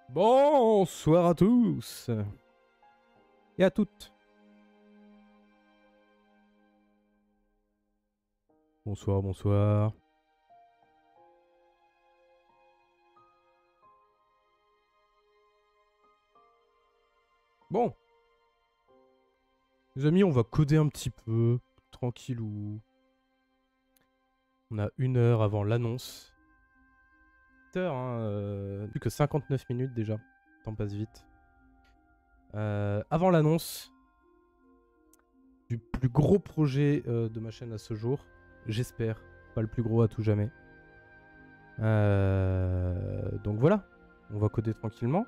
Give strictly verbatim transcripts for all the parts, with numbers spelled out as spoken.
Bonsoir à tous et à toutes. Bonsoir, bonsoir. Bon. Les amis, on va coder un petit peu, tranquillou. On a une heure avant l'annonce. Heure, hein, euh, plus que cinquante-neuf minutes déjà. Le temps passe vite. Euh, avant l'annonce du plus gros projet euh, de ma chaîne à ce jour. J'espère. Pas le plus gros à tout jamais. Euh, donc voilà. On va coder tranquillement.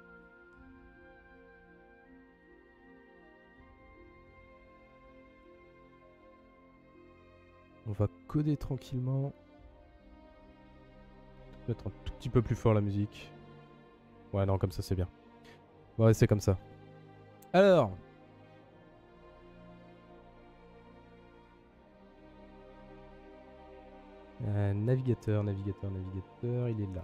On va coder tranquillement. Mettre un tout petit peu plus fort la musique. Ouais, non, comme ça c'est bien. On va rester comme ça. Alors. Euh, navigateur, navigateur, navigateur, il est là.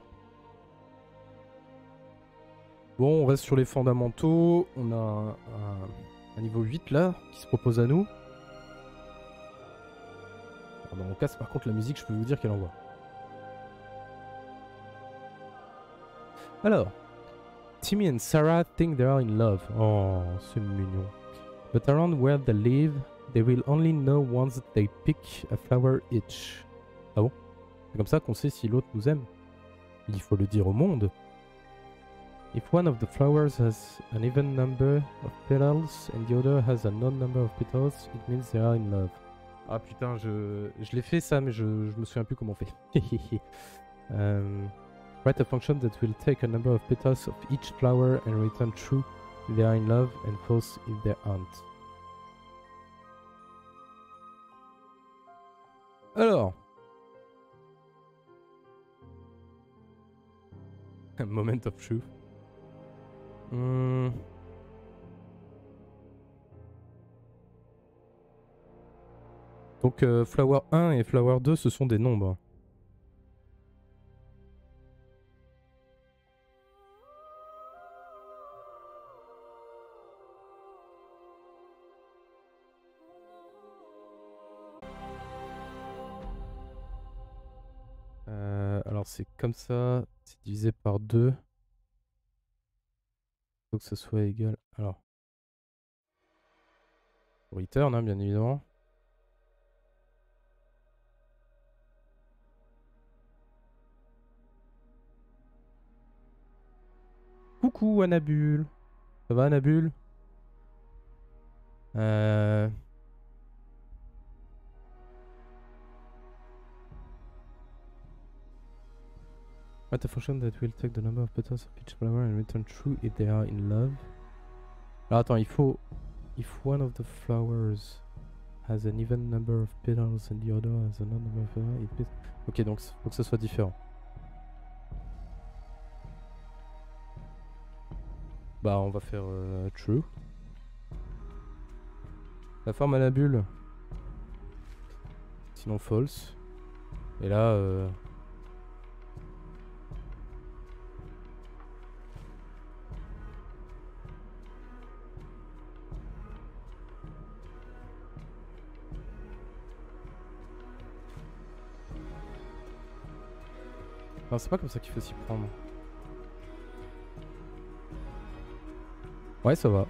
Bon, on reste sur les fondamentaux. On a un, un, un niveau huit là, qui se propose à nous. Alors, dans mon cas, par contre, la musique, je peux vous dire qu'elle envoie. Alors. Timmy and Sarah think they are in love. Oh, c'est mignon. But around where they live, they will only know once they pick a flower each. Ah bon? C'est comme ça qu'on sait si l'autre nous aime. Il faut le dire au monde. If one of the flowers has an even number of petals and the other has an odd number of petals, it means they are in love. Ah putain, je, je l'ai fait ça, mais je, je me souviens plus comment on fait. um, Write a function that will take a number of petals of each flower and return true if they are in love and false if they aren't. Alors. Moment of truth. Hmm. Donc euh, flower un et flower deux, ce sont des nombres. Euh, alors c'est comme ça, c'est divisé par deux. Il faut que ce soit égal. Alors. Return, hein, bien évidemment. Coucou Anabule. Ça va Anabule? Euh... Write a function that will take the number of petals of each flower and return true if they are in love. Alors attends, il faut... If one of the flowers has an even number of petals and the other has an odd number of petals, it means... Ok, donc il faut que ce soit différent. Bah on va faire euh, true. La forme à la bulle. Sinon false. Et là... Euh... Non, c'est pas comme ça qu'il faut s'y prendre. Ouais, ça va.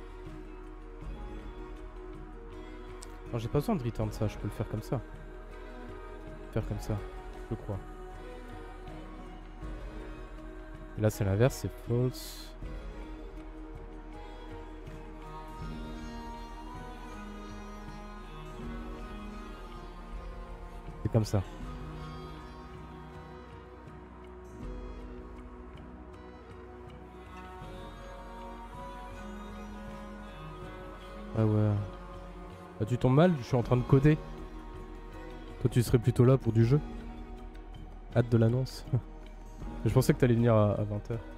Non, j'ai pas besoin de return ça, je peux le faire comme ça. Faire comme ça, je crois. Et là, c'est l'inverse, c'est false. C'est comme ça. Ah ouais. Bah tu tombes mal, je suis en train de coder. Toi tu serais plutôt là pour du jeu. Hâte de l'annonce. Je pensais que t'allais venir à, à vingt heures.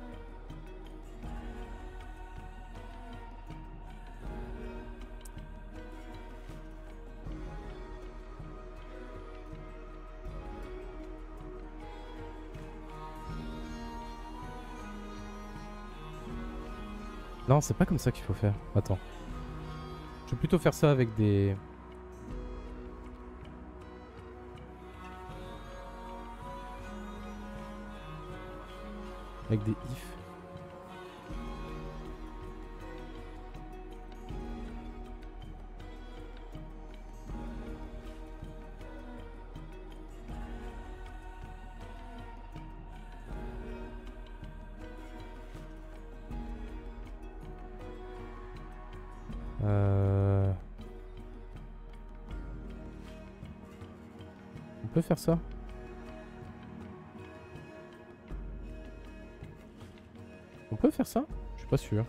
Non, c'est pas comme ça qu'il faut faire. Attends. Je vais plutôt faire ça avec des... Avec des ifs. Euh... On peut faire ça? On peut faire ça? Je suis pas sûr.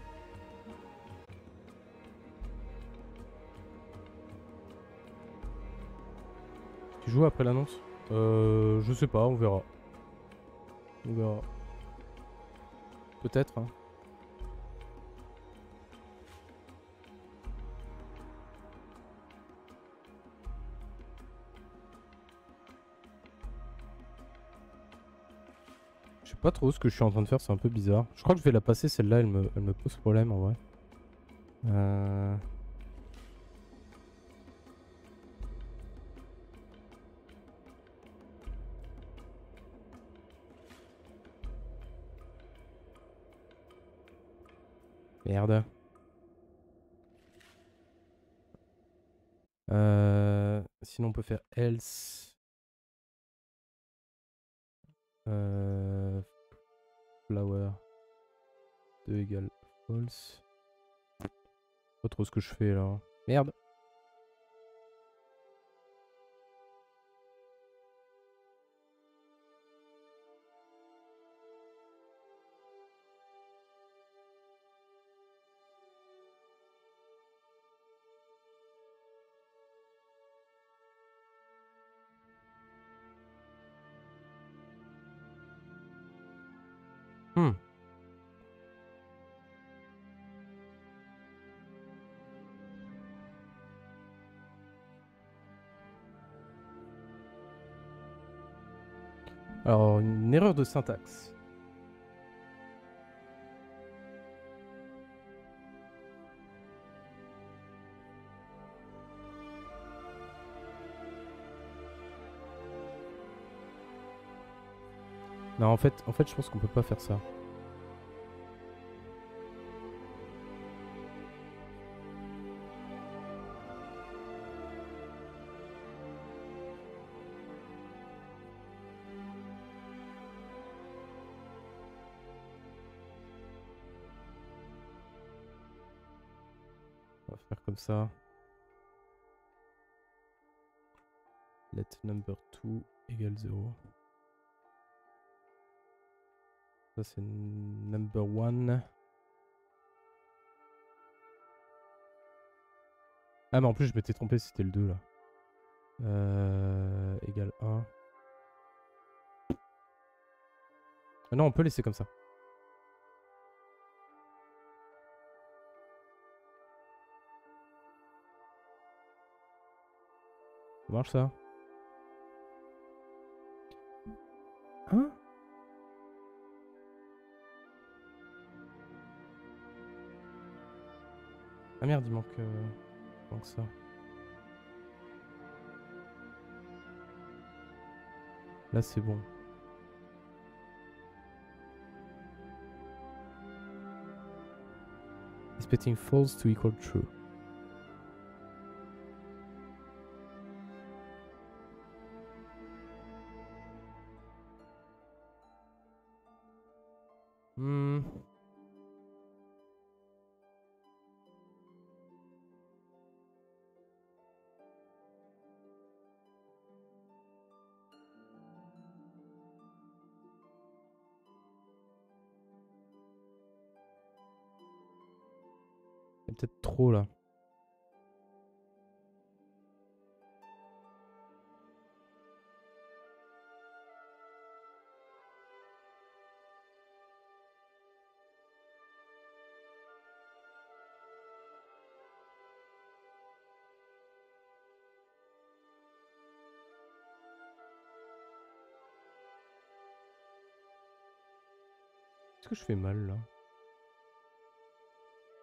Tu joues après l'annonce? Euh... Je sais pas, on verra. On verra. Peut-être, hein. Je sais pas trop ce que je suis en train de faire, c'est un peu bizarre. Je crois que je vais la passer, celle-là, elle me, elle me pose problème en vrai. Euh... Merde. Euh... Sinon on peut faire else. Euh... Flower. deux égale false. Pas trop ce que je fais là. Merde. Hmm. Alors, une erreur de syntaxe. Non, en fait, en fait, je pense qu'on peut pas faire ça. On va faire comme ça. Let number two égale zéro. Ça c'est number one. Ah mais en plus je m'étais trompé, c'était le deux là. Euh, égale un. Ah non, on peut laisser comme ça. Ça marche ça? Hein? Ah merde, il manque, euh, il manque ça. Là c'est bon. Expecting false to equal true. Hmm. Il y a peut-être trop là. Est-ce que je fais mal là?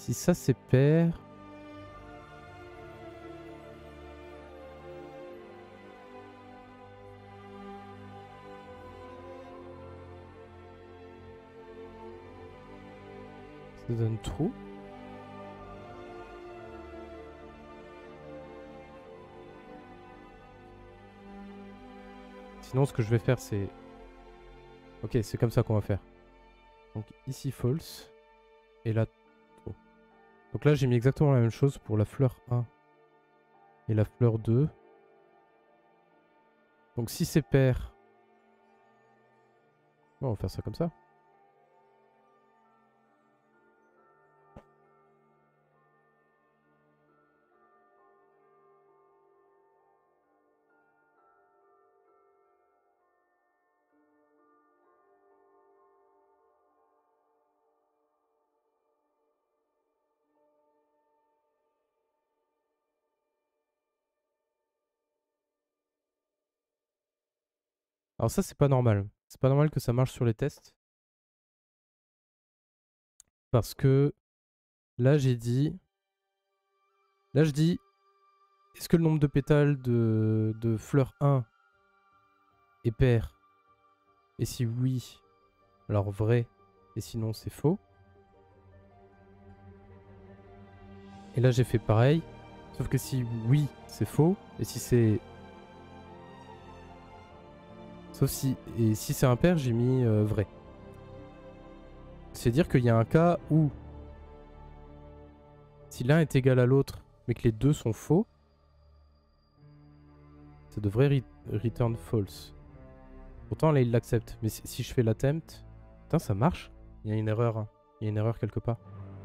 Si ça c'est pair... Ça donne trou. Sinon ce que je vais faire c'est... Ok, c'est comme ça qu'on va faire. Donc ici false. Et là true. Donc là j'ai mis exactement la même chose pour la fleur un et la fleur deux. Donc si c'est pair... On va faire ça comme ça. Alors ça c'est pas normal. C'est pas normal que ça marche sur les tests. Parce que là j'ai dit... Là je dis... Est-ce que le nombre de pétales de, de fleur un est pair? Et si oui, alors vrai. Et sinon c'est faux. Et là j'ai fait pareil. Sauf que si oui c'est faux. Et si c'est... Sauf si... Et si c'est impair j'ai mis euh, vrai. C'est dire qu'il y a un cas où... Si l'un est égal à l'autre mais que les deux sont faux, ça devrait re return false. Pourtant là il l'accepte. Mais si, si je fais l'attempt... Putain ça marche. Il y a une erreur. Hein. Il y a une erreur quelque part.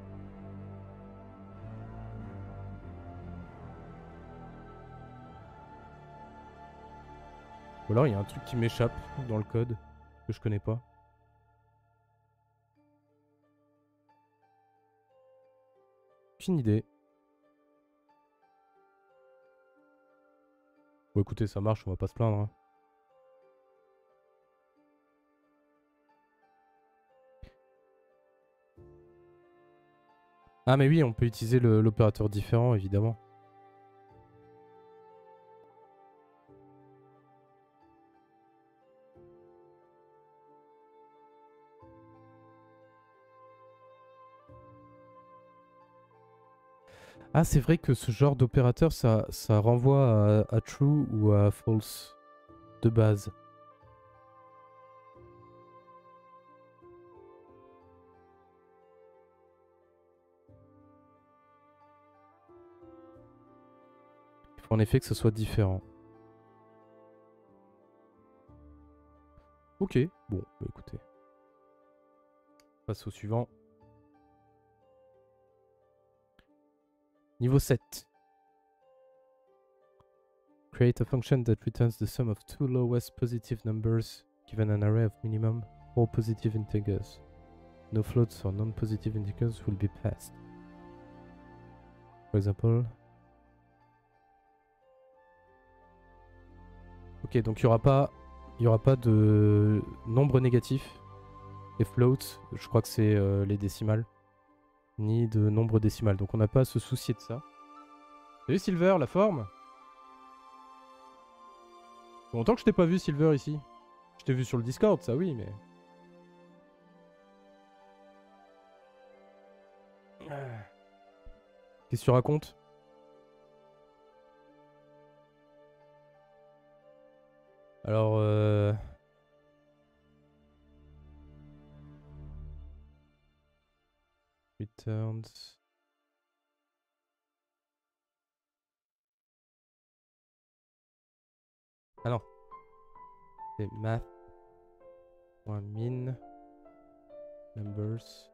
Ou alors il y a un truc qui m'échappe dans le code que je connais pas. Aucune idée. Bon écoutez ça marche, on va pas se plaindre. Hein. Ah mais oui on peut utiliser l'opérateur différent évidemment. Ah c'est vrai que ce genre d'opérateur ça, ça renvoie à, à true ou à false de base. Il faut en effet que ce soit différent. Ok, bon bah écoutez. On passe au suivant. Niveau sept. Create a function that returns the sum of two lowest positive numbers given an array of minimum four positive integers. No floats or non-positive integers will be passed. For example. Ok, donc il n'y aura pas, il y aura pas de nombre négatif. Et floats, je crois que c'est euh, les décimales. Ni de nombre décimal. Donc on n'a pas à se soucier de ça. Salut Silver, la forme? Ça fait longtemps que je t'ai pas vu Silver ici. Je t'ai vu sur le Discord, ça oui, mais... Qu'est-ce que tu racontes? Alors euh... Returns... Ah non. C'est math. .min. Numbers.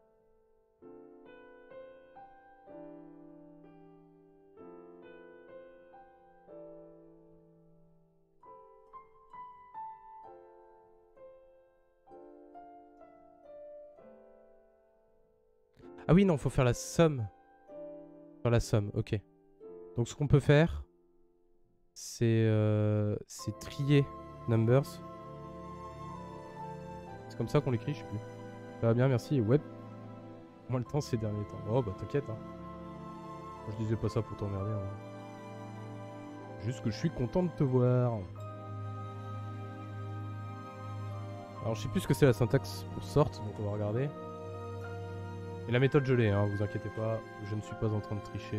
Ah oui, non, faut faire la somme. Faire la somme, ok. Donc ce qu'on peut faire, c'est euh, c'est trier numbers. C'est comme ça qu'on l'écrit, je sais plus. Ça va bien, merci. Web. moins le temps ces derniers temps. Oh bah t'inquiète hein. Je disais pas ça pour t'emmerder. Hein. Juste que je suis content de te voir. Alors je sais plus ce que c'est la syntaxe pour sorte, donc on va regarder. Et la méthode je l'ai, hein, vous inquiétez pas, je ne suis pas en train de tricher.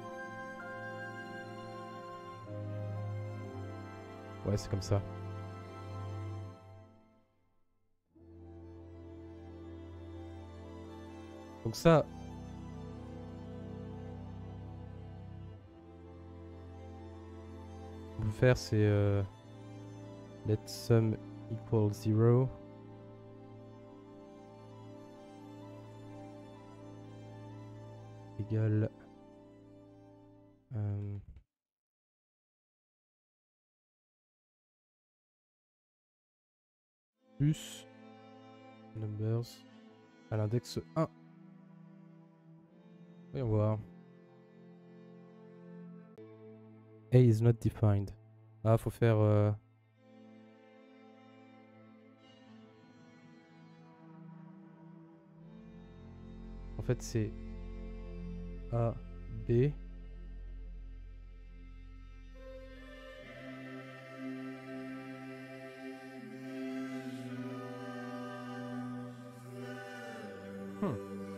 Ouais, c'est comme ça. Donc ça... Ce qu'on peut faire c'est... Euh, let sum equal zero. Égal... Euh, plus... Numbers... à l'index un. Voyons voir. A is not defined. Ah, faut faire... Euh... En fait, c'est A, B. Hmm.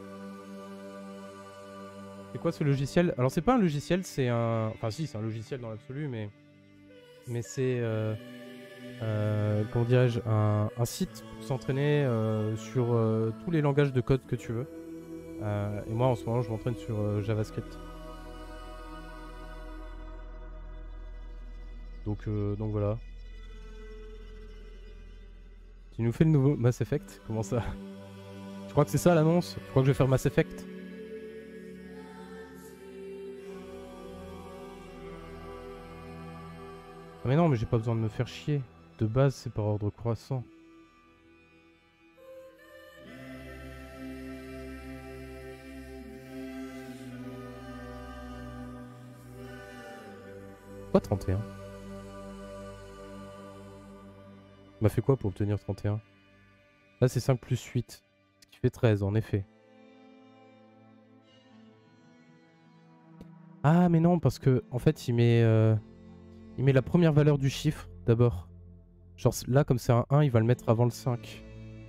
C'est quoi ce logiciel? Alors, c'est pas un logiciel, c'est un... Enfin, si, c'est un logiciel dans l'absolu, mais... Mais c'est... Euh... Euh, comment dirais-je, un, un site pour s'entraîner euh, sur euh, tous les langages de code que tu veux. Euh, et moi en ce moment je m'entraîne sur euh, JavaScript. Donc, euh, donc voilà. Tu nous fais le nouveau Mass Effect? Comment ça? Je crois que c'est ça l'annonce. Je crois que je vais faire Mass Effect. Ah mais non, mais j'ai pas besoin de me faire chier. De base c'est par ordre croissant. Pourquoi trente et un? Il m'a fait quoi pour obtenir trente et un? Là c'est cinq plus huit. Ce qui fait treize en effet. Ah mais non, parce que en fait il met, euh, il met la première valeur du chiffre d'abord. Genre là comme c'est un un, il va le mettre avant le cinq.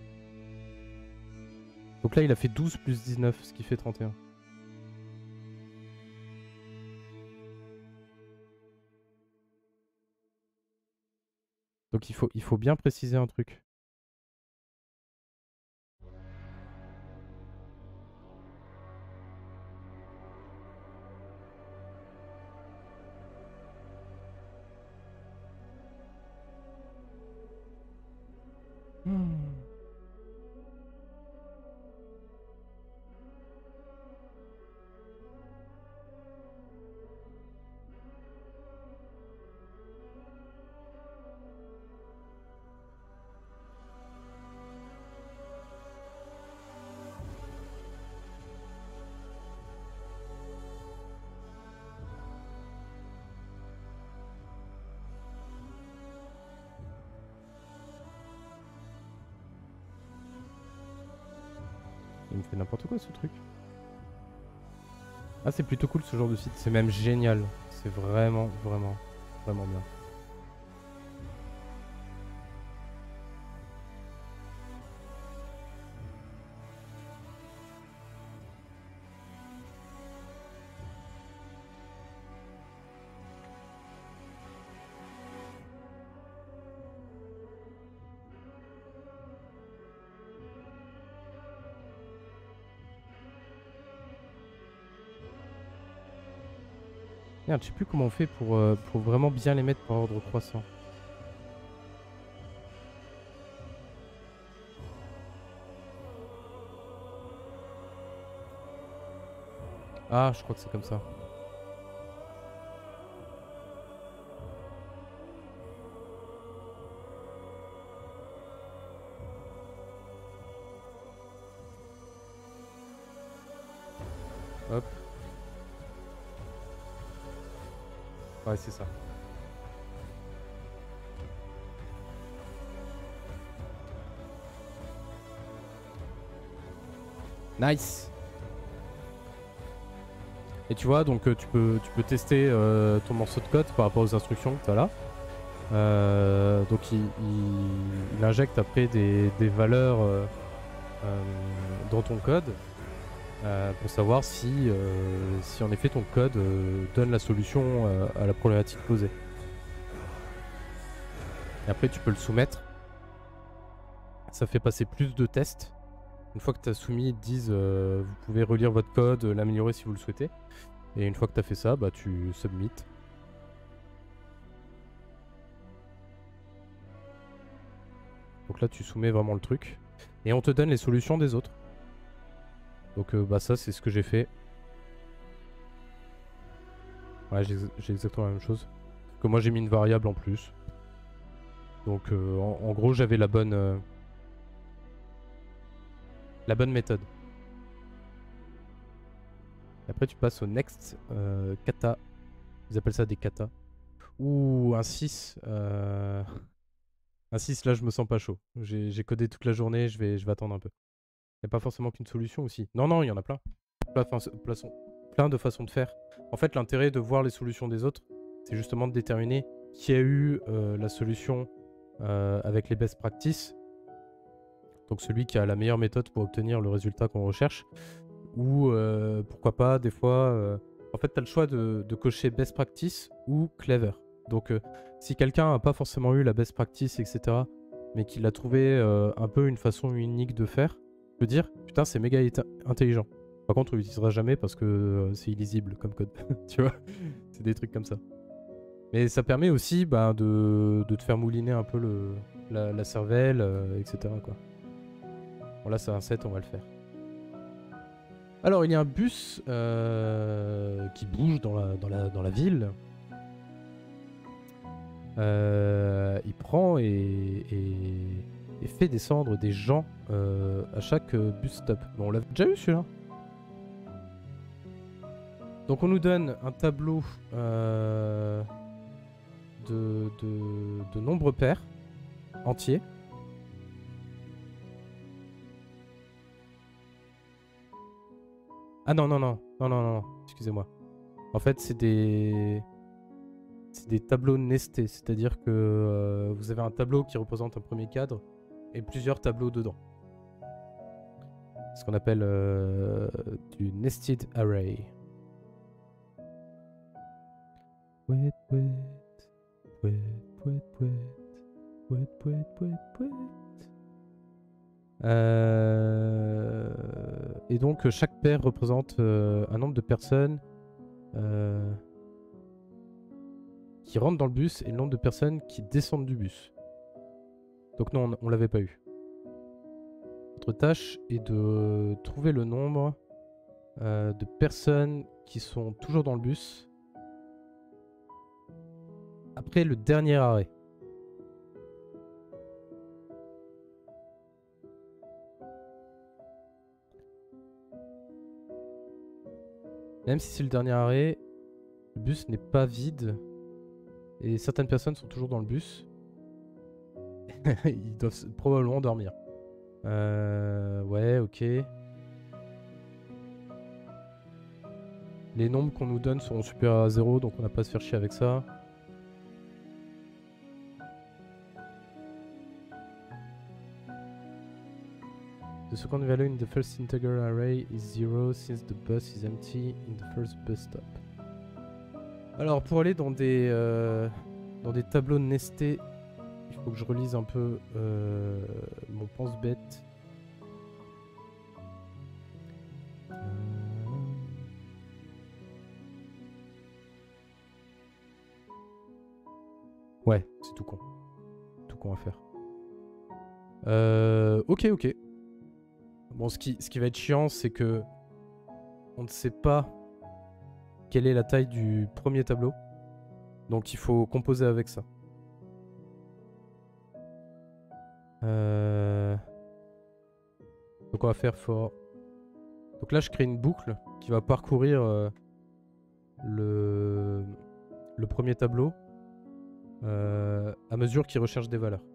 Donc là il a fait douze plus dix-neuf, ce qui fait trente et un. Donc il faut, il faut bien préciser un truc. Hmm. Il me fait n'importe quoi ce truc. Ah c'est plutôt cool ce genre de site, c'est même génial. C'est vraiment, vraiment, vraiment bien. Merde, je sais plus comment on fait pour, euh, pour vraiment bien les mettre par ordre croissant. Ah, je crois que c'est comme ça. Hop. Ouais, c'est ça. Nice. Et tu vois, donc euh, tu, peux, tu peux tester euh, ton morceau de code par rapport aux instructions que tu as là. Euh, donc il, il, il injecte après des, des valeurs euh, euh, dans ton code euh, pour savoir si, euh, si en effet ton code euh, donne la solution euh, à la problématique posée. Et après tu peux le soumettre. Ça fait passer plus de tests. Une fois que tu as soumis, ils te disent euh, vous pouvez relire votre code, l'améliorer si vous le souhaitez. Et une fois que tu as fait ça, bah, tu submit. Donc là tu soumets vraiment le truc. Et on te donne les solutions des autres. Donc euh, bah ça c'est ce que j'ai fait. Ouais, j'ai exactement la même chose. Que moi j'ai mis une variable en plus. Donc euh, en, en gros j'avais la bonne euh, la bonne méthode. Et après tu passes au next euh, kata. Ils appellent ça des katas. Ou un six. Euh... Un six là je me sens pas chaud. J'ai codé toute la journée, je vais, je vais attendre un peu. Il n'y a pas forcément qu'une solution aussi. Non, non, il y en a plein. Plein, plein, plein de façons de faire. En fait, l'intérêt de voir les solutions des autres, c'est justement de déterminer qui a eu euh, la solution euh, avec les best practices. Donc celui qui a la meilleure méthode pour obtenir le résultat qu'on recherche. Ou euh, pourquoi pas, des fois... Euh... En fait, tu as le choix de, de cocher best practice ou clever. Donc euh, si quelqu'un n'a pas forcément eu la best practice, et cetera, mais qu'il a trouvé euh, un peu une façon unique de faire, je peux dire, putain, c'est méga intelligent. Par contre, on l'utilisera jamais parce que euh, c'est illisible comme code. Tu vois, c'est des trucs comme ça. Mais ça permet aussi bah, de, de te faire mouliner un peu le, la, la cervelle, euh, et cetera. Quoi. Bon, là, c'est un set, on va le faire. Alors, il y a un bus euh, qui bouge dans la, dans la, dans la ville. Euh, il prend et, et, et fait descendre des gens euh, à chaque bus stop. Bon, on l'a déjà eu celui-là. Donc on nous donne un tableau euh, de, de, de nombres pairs entiers. Ah non, non, non, non, non, non, excusez-moi. En fait, c'est des... C'est des tableaux nestés, c'est-à-dire que euh, vous avez un tableau qui représente un premier cadre et plusieurs tableaux dedans. Ce qu'on appelle euh, du nested array. Wait, wait, wait, wait, wait, wait, wait, wait, wait. Euh... Et donc chaque paire représente euh, un nombre de personnes euh, qui rentrent dans le bus et le nombre de personnes qui descendent du bus. Donc non, on, on l'avait pas eu. Notre tâche est de trouver le nombre euh, de personnes qui sont toujours dans le bus après le dernier arrêt. Même si c'est le dernier arrêt, le bus n'est pas vide et certaines personnes sont toujours dans le bus. Ils doivent probablement dormir. Euh, ouais, ok. Les nombres qu'on nous donne seront supérieurs à zéro, donc on n'a pas à se faire chier avec ça. The second value in the first integer array is zero since the bus is empty in the first bus stop. Alors pour aller dans des, euh, dans des tableaux nestés, il faut que je relise un peu euh, mon pense-bête. Ouais, c'est tout con. Tout con à faire. Euh, ok, ok. Bon, ce qui, ce qui va être chiant, c'est que on ne sait pas quelle est la taille du premier tableau. Donc il faut composer avec ça. Euh... Donc on va faire for... Donc là je crée une boucle qui va parcourir euh, le... le premier tableau euh, à mesure qu'il recherche des valeurs.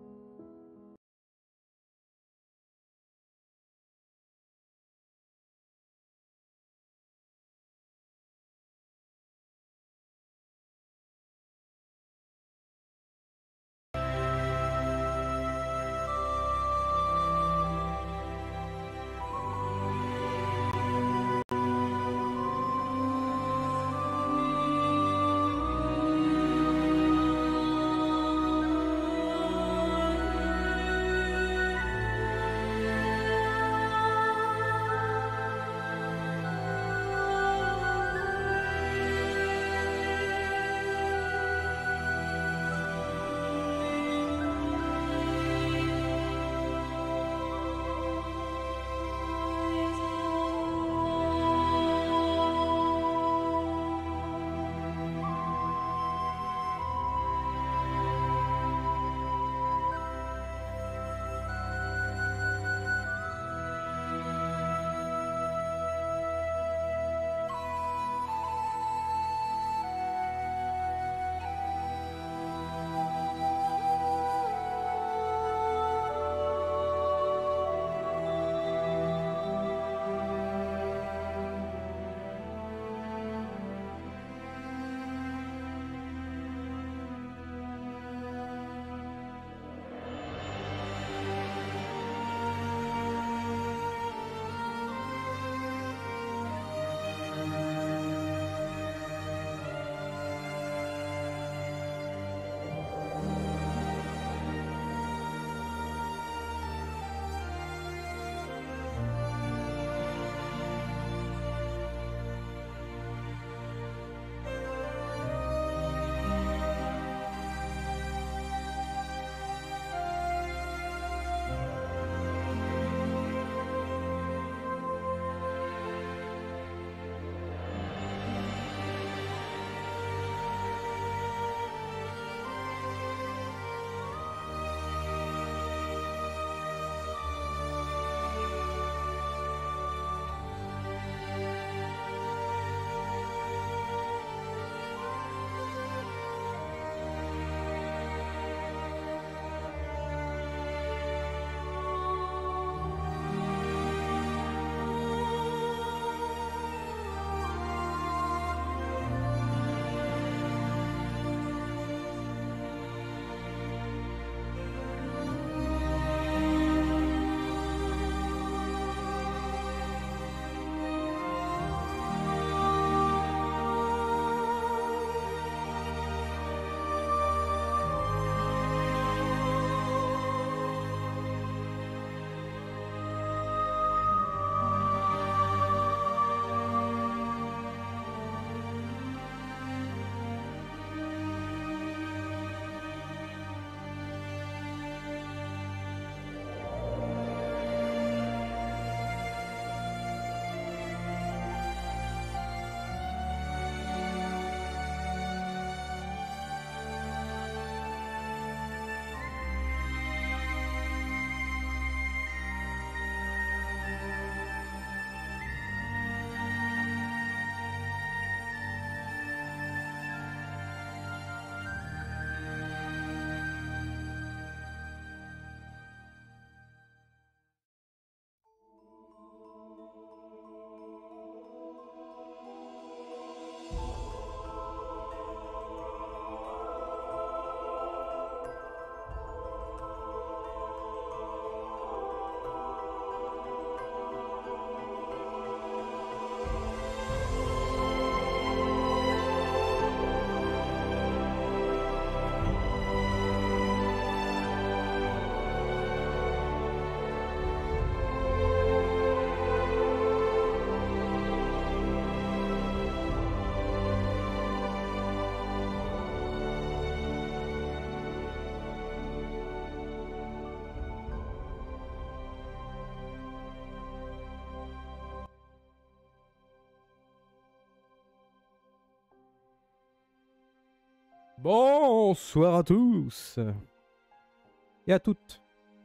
Bonsoir à tous et à toutes.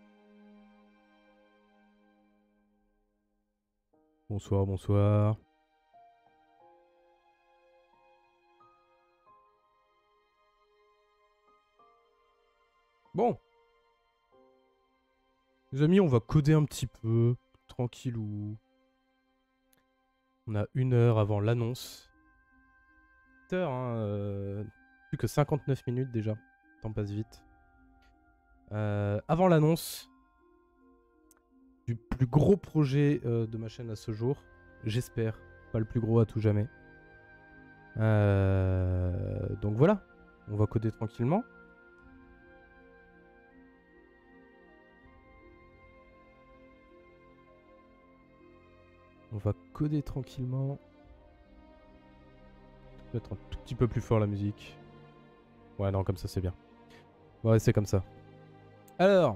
Bonsoir, bonsoir. Bon. Les amis, on va coder un petit peu, tranquillou. On a une heure avant l'annonce. Une heure, hein, euh, plus que cinquante-neuf minutes déjà. Le temps passe vite. Euh, avant l'annonce du plus gros projet euh, de ma chaîne à ce jour. J'espère. Pas le plus gros à tout jamais. Euh, donc voilà. On va coder tranquillement. On va coder tranquillement. Peut-être un tout petit peu plus fort la musique. Ouais, non, comme ça c'est bien. On va rester comme ça. Alors.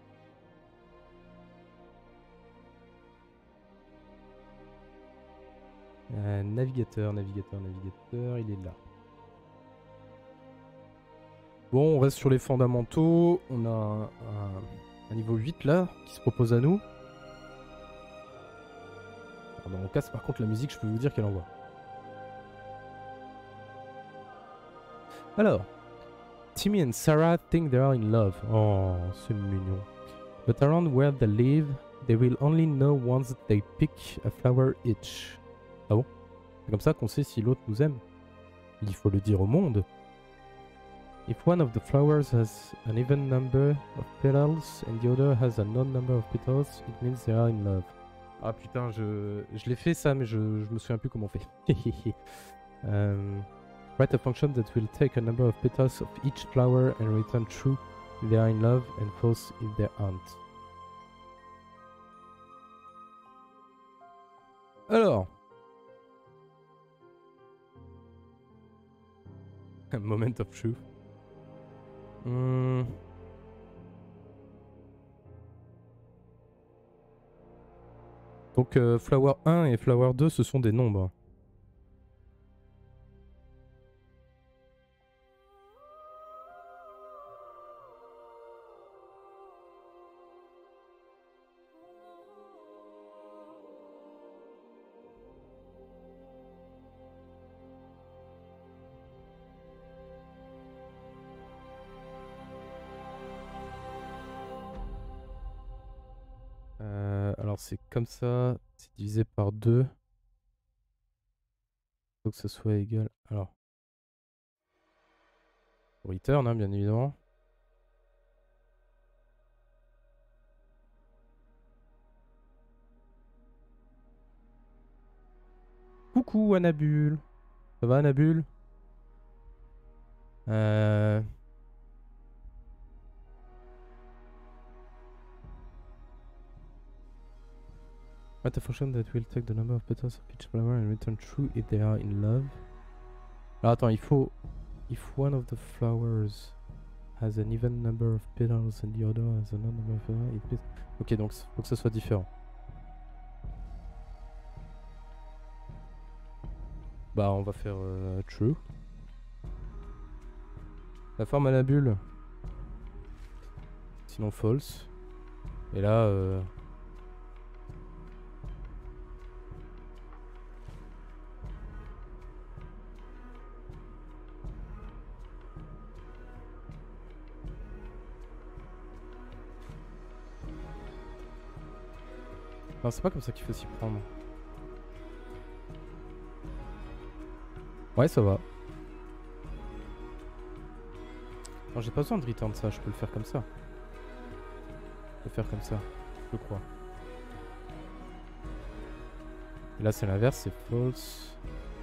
Euh, navigateur, navigateur, navigateur, il est là. Bon, on reste sur les fondamentaux. On a un, un, un niveau huit là, qui se propose à nous. Alors, dans mon cas, par contre, la musique, je peux vous dire qu'elle envoie. Alors. Timmy and Sarah think they are in love. Oh, c'est mignon. But around where they live, they will only know once they pick a flower each. Ah bon? C'est comme ça qu'on sait si l'autre nous aime. Il faut le dire au monde. If one of the flowers has an even number of petals and the other has an odd number of petals, it means they are in love. Ah putain, je, je l'ai fait ça, mais je, je me souviens plus comment on fait. um, Write a function that will take a number of petals of each flower and return true if they are in love and false if they aren't. Alors. A moment of truth. Hmm. Donc euh, flower un et flower deux, ce sont des nombres. Alors c'est comme ça, c'est divisé par deux. Il faut que ce soit égal. Alors. Return, hein, bien évidemment. Coucou Annabule. Ça va Annabule? Euh... Write a function that will take the number of petals of each flower and return true if they are in love. Alors attends, il faut... If one of the flowers has an even number of petals and the other has an odd number of petals, it means... Ok, donc il faut que ça soit différent. Bah on va faire euh, true. La forme à la bulle. Sinon false. Et là... Euh... Non, c'est pas comme ça qu'il faut s'y prendre. Ouais, ça va. Non, j'ai pas besoin de return ça, je peux le faire comme ça. Je peux le faire comme ça, je crois. Et là, c'est l'inverse, c'est false.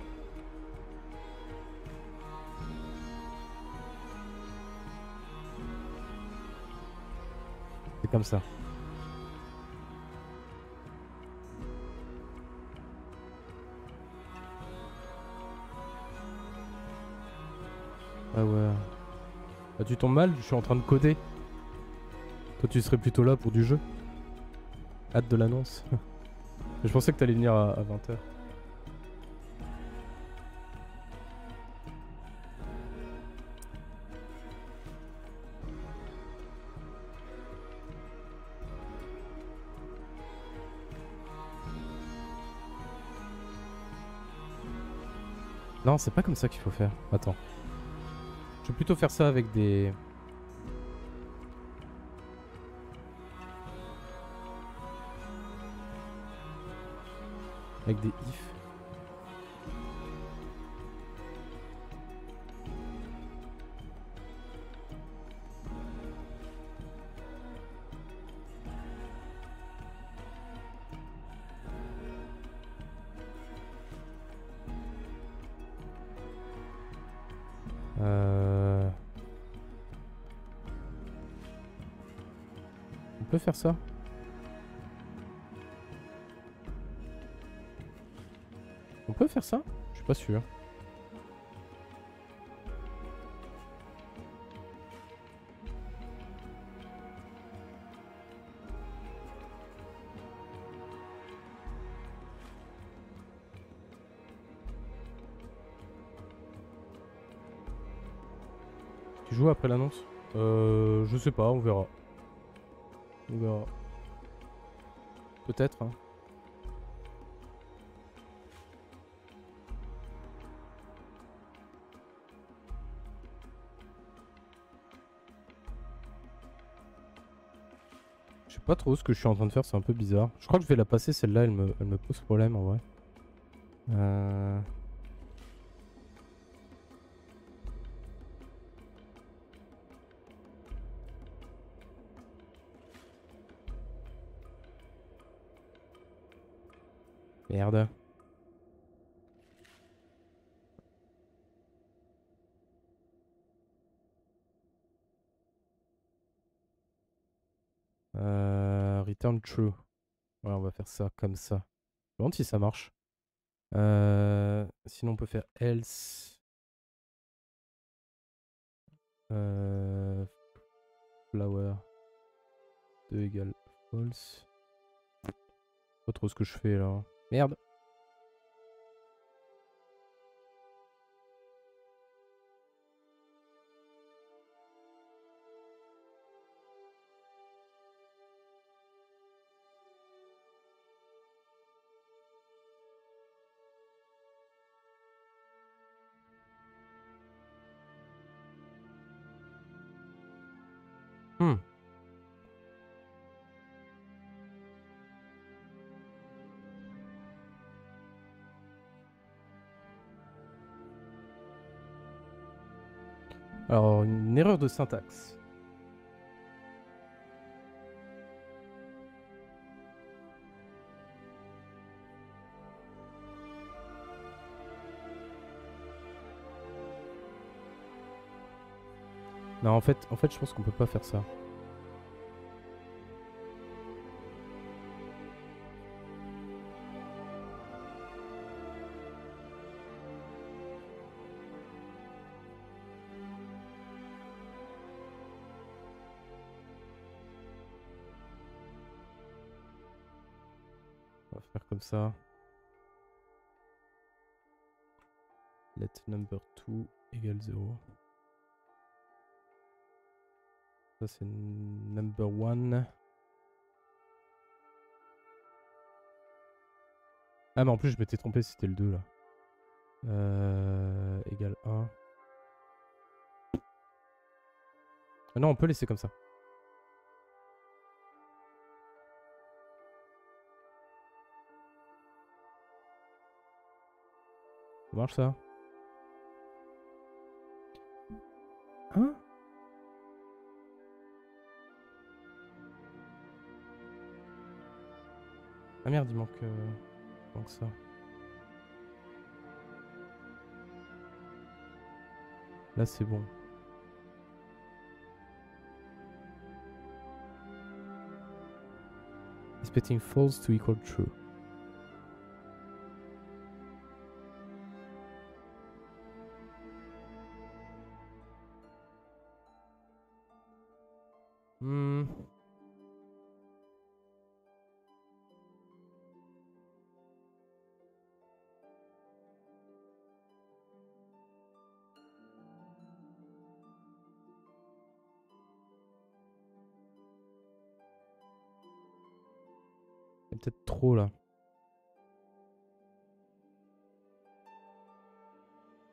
C'est comme ça. Ah ouais. Bah, tu tombes mal, je suis en train de coder. Toi tu serais plutôt là pour du jeu. Hâte de l'annonce. Je pensais que t'allais venir à, à vingt heures. Non, c'est pas comme ça qu'il faut faire. Attends. Je vais plutôt faire ça avec des... Avec des ifs. Euh... On peut faire ça? On peut faire ça? Je suis pas sûr. Tu joues après l'annonce? Euh... Je sais pas, on verra. On verra. Peut-être, hein. Je sais pas trop ce que je suis en train de faire, c'est un peu bizarre. Je crois que je vais la passer, celle-là, elle me, elle me pose problème en vrai. Euh... Merde. Euh... Return true. Ouais, on va faire ça comme ça. Je me demande si ça marche. Euh... Sinon, on peut faire else. Euh... Flower. deux égale false. Pas trop ce que je fais là. Merde. Hmm. Alors, une erreur de syntaxe. Non, en fait, en fait, je pense qu'on peut pas faire ça. On va faire comme ça. Let number two égale zéro. Ça c'est number one. Ah mais en plus je m'étais trompé, c'était le deux là. Euh, égale un. Ah non, on peut laisser comme ça. Ça marche ça? Hein? Ah merde, il manque, euh, il manque ça. Là c'est bon. Expecting false to equal true. Hmm. Il y a peut-être trop là.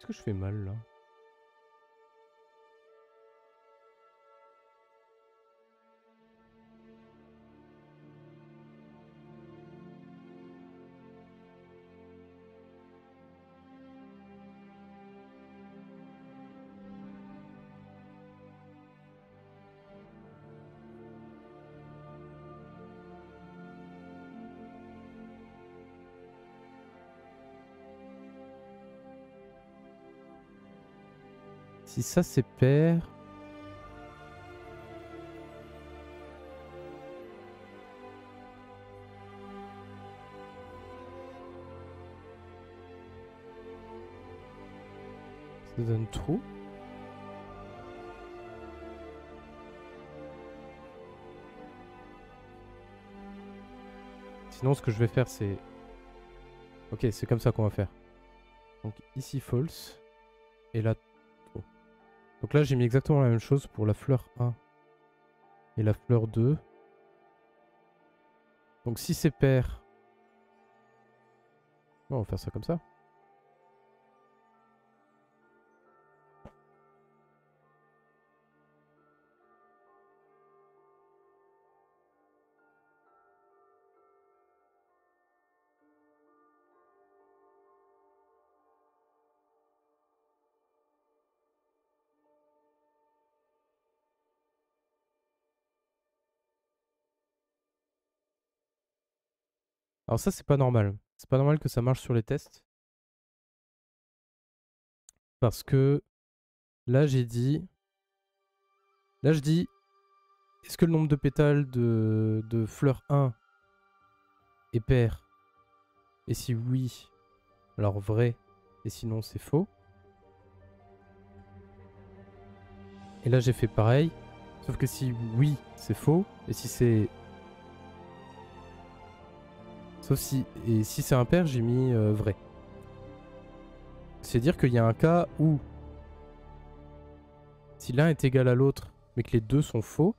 Qu'est-ce que je fais mal là? Si ça c'est pair. Ça donne trou. Sinon ce que je vais faire c'est... Ok, c'est comme ça qu'on va faire. Donc ici false. Et là... Donc là j'ai mis exactement la même chose pour la fleur un et la fleur deux. Donc si c'est pair, bon, on va faire ça comme ça. Alors ça c'est pas normal. C'est pas normal que ça marche sur les tests. Parce que là j'ai dit... Là je dis... Est-ce que le nombre de pétales de, de fleur un est pair? Et si oui, alors vrai. Et sinon c'est faux. Et là j'ai fait pareil. Sauf que si oui c'est faux. Et si c'est... Sauf si... Et si c'est impair j'ai mis euh, vrai. C'est dire qu'il y a un cas où... Si l'un est égal à l'autre, mais que les deux sont faux,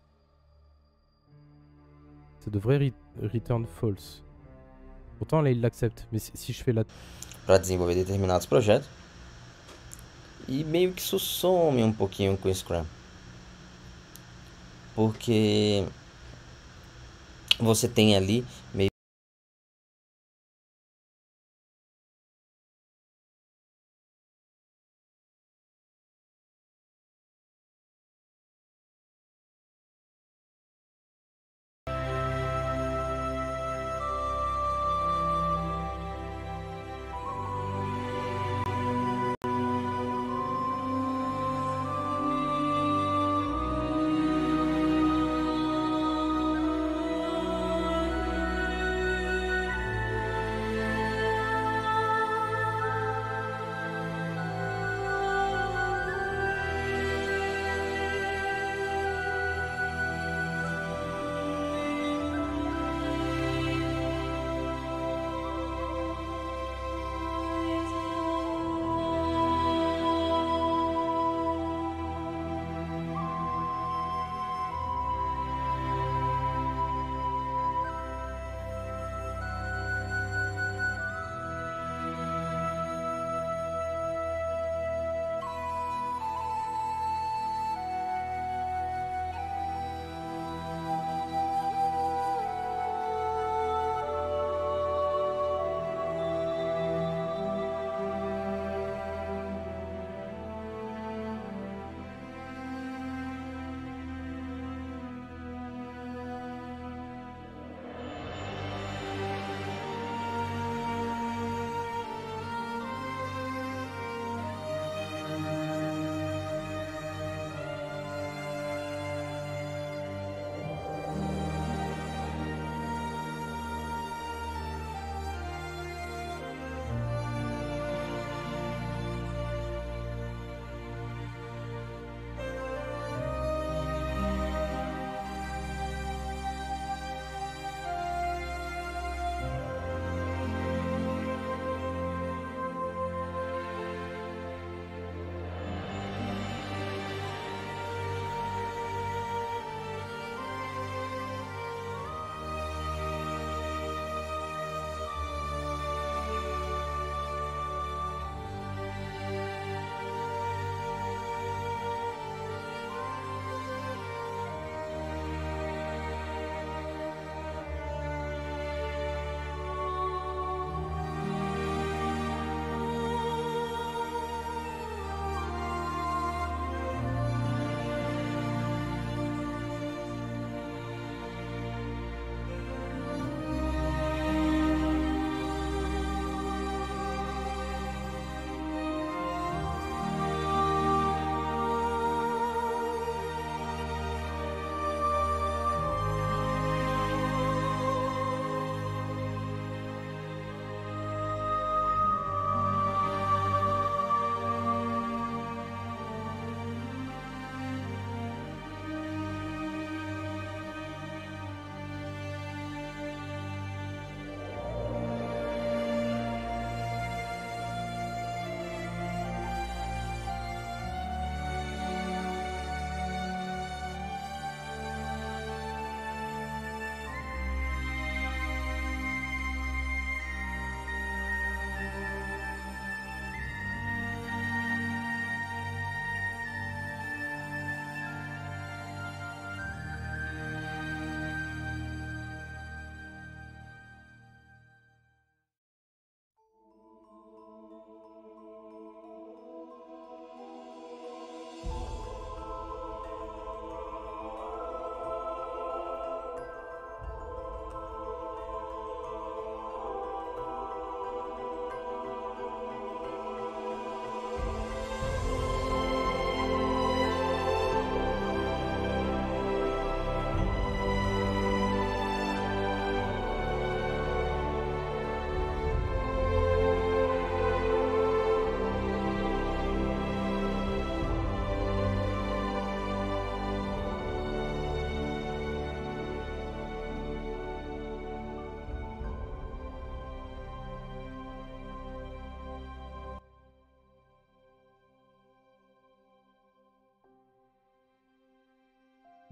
ça devrait re return false. Pourtant là il l'accepte, mais si, si je fais la... Para desenvolver determinados projetos. E meio que isso some um pouquinho com o Scrum. Porque você tem ali meio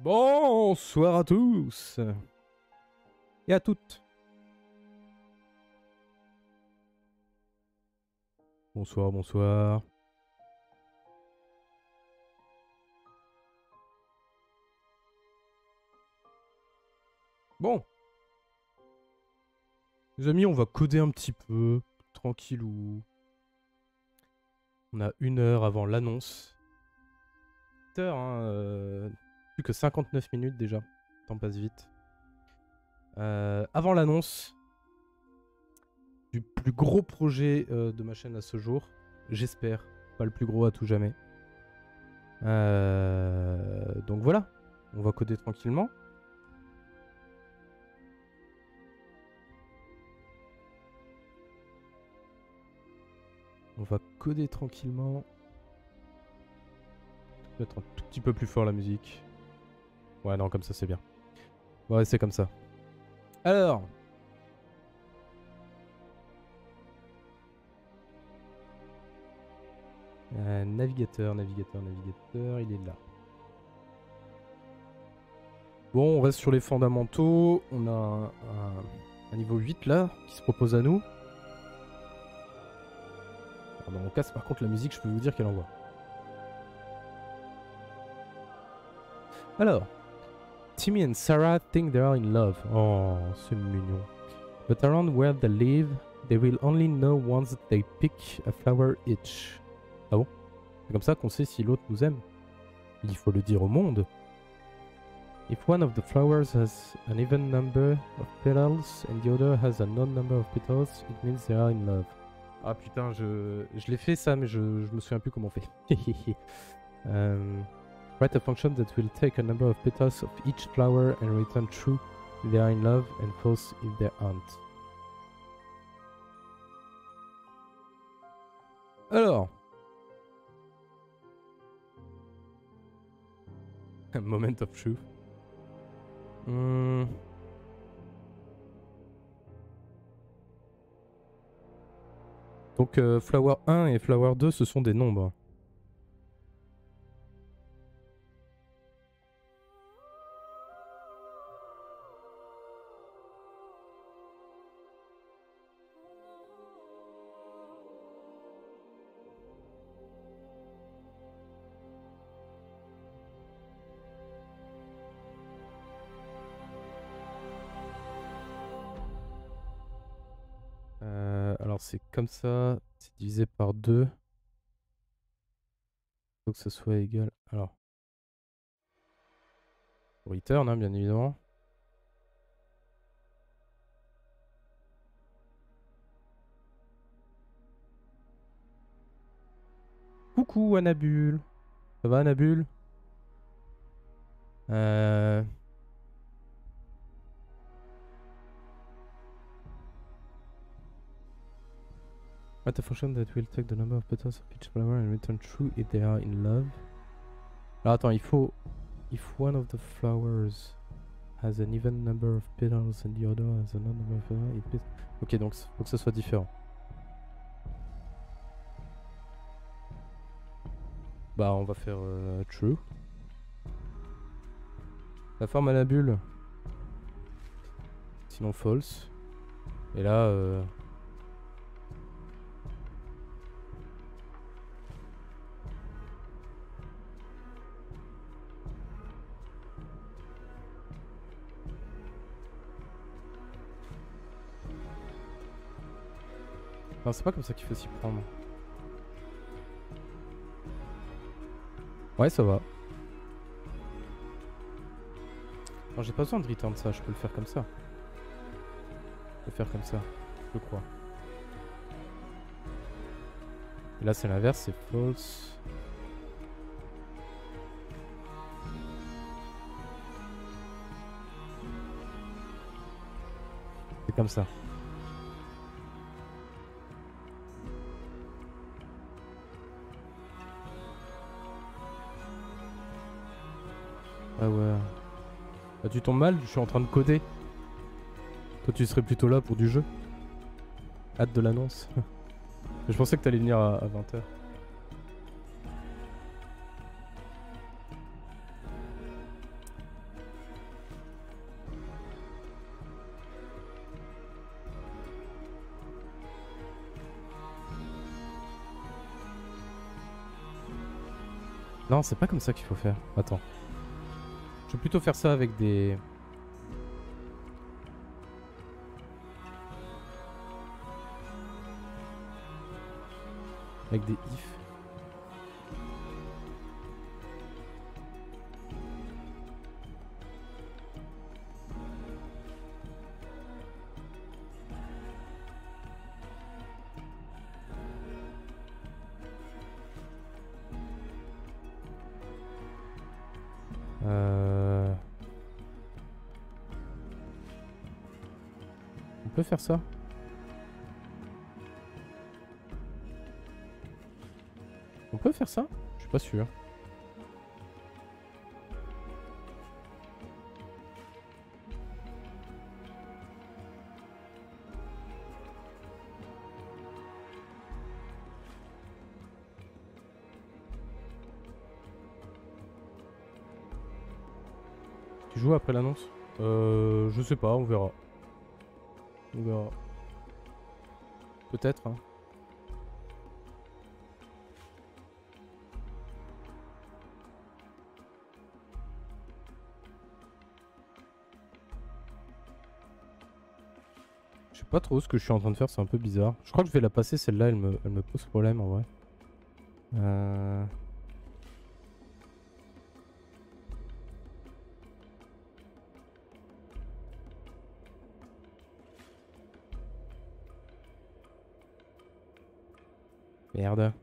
Bonsoir à tous et à toutes. Bonsoir, bonsoir. Bon. Les amis, on va coder un petit peu, tranquillou. On a une heure avant l'annonce. Une heure, hein, euh, plus que cinquante-neuf minutes déjà. Le temps passe vite. Euh, avant l'annonce du plus gros projet euh, de ma chaîne à ce jour. J'espère. Pas le plus gros à tout jamais. Euh, donc voilà. On va coder tranquillement. On va coder tranquillement. Mettre un tout petit peu plus fort la musique. Ouais, non, comme ça c'est bien. On va rester comme ça. Alors. Euh, navigateur, navigateur, navigateur, il est là. Bon, on reste sur les fondamentaux. On a un, un, un niveau huit là, qui se propose à nous. Alors, dans mon cas, par contre, la musique, je peux vous dire qu'elle envoie. Alors. Timmy and Sarah think they are in love. Oh, c'est mignon. But around where they live, they will only know once they pick a flower each. Ah bon? C'est comme ça qu'on sait si l'autre nous aime. Il faut le dire au monde. If one of the flowers has an even number of petals and the other has an odd number of petals, it means they are in love. Ah putain, je, je l'ai fait ça, mais je, je me souviens plus comment on fait. um, Write a function that will take a number of petals of each flower and return true if they are in love and false if they aren't. Alors. Moment of truth. Hmm. Donc euh, flower un et flower deux, ce sont des nombres. Alors c'est comme ça, c'est divisé par deux. Il faut que ce soit égal. Alors. Return, hein, bien évidemment. Coucou Annabule. Ça va Annabule? Euh... Write a function that will take the number of petals of each flower and return true if they are in love. Alors attends, il faut... If one of the flowers has an even number of petals and the other has an odd number of petals, it means... Ok, donc il faut que ce soit différent. Bah on va faire euh, true. La forme à la bulle. Sinon false. Et là... Euh... Non, c'est pas comme ça qu'il faut s'y prendre. Ouais, ça va. Non, j'ai pas besoin de return ça, je peux le faire comme ça. Je peux le faire comme ça, je crois. Et là, c'est l'inverse, c'est false. C'est comme ça. Ah ouais. Bah, tu tombes mal, je suis en train de coder. Toi tu serais plutôt là pour du jeu. Hâte de l'annonce. Je pensais que t'allais venir à, à vingt heures. Non, c'est pas comme ça qu'il faut faire. Attends. Je vais plutôt faire ça avec des... Avec des ifs. Euh... On peut faire ça? On peut faire ça? Je suis pas sûr. Tu joues après l'annonce? Euh... Je sais pas, on verra. On verra. Peut-être, hein. Je sais pas trop ce que je suis en train de faire, c'est un peu bizarre. Je crois que je vais la passer celle-là, elle me, elle me pose problème en vrai. Euh... Merde.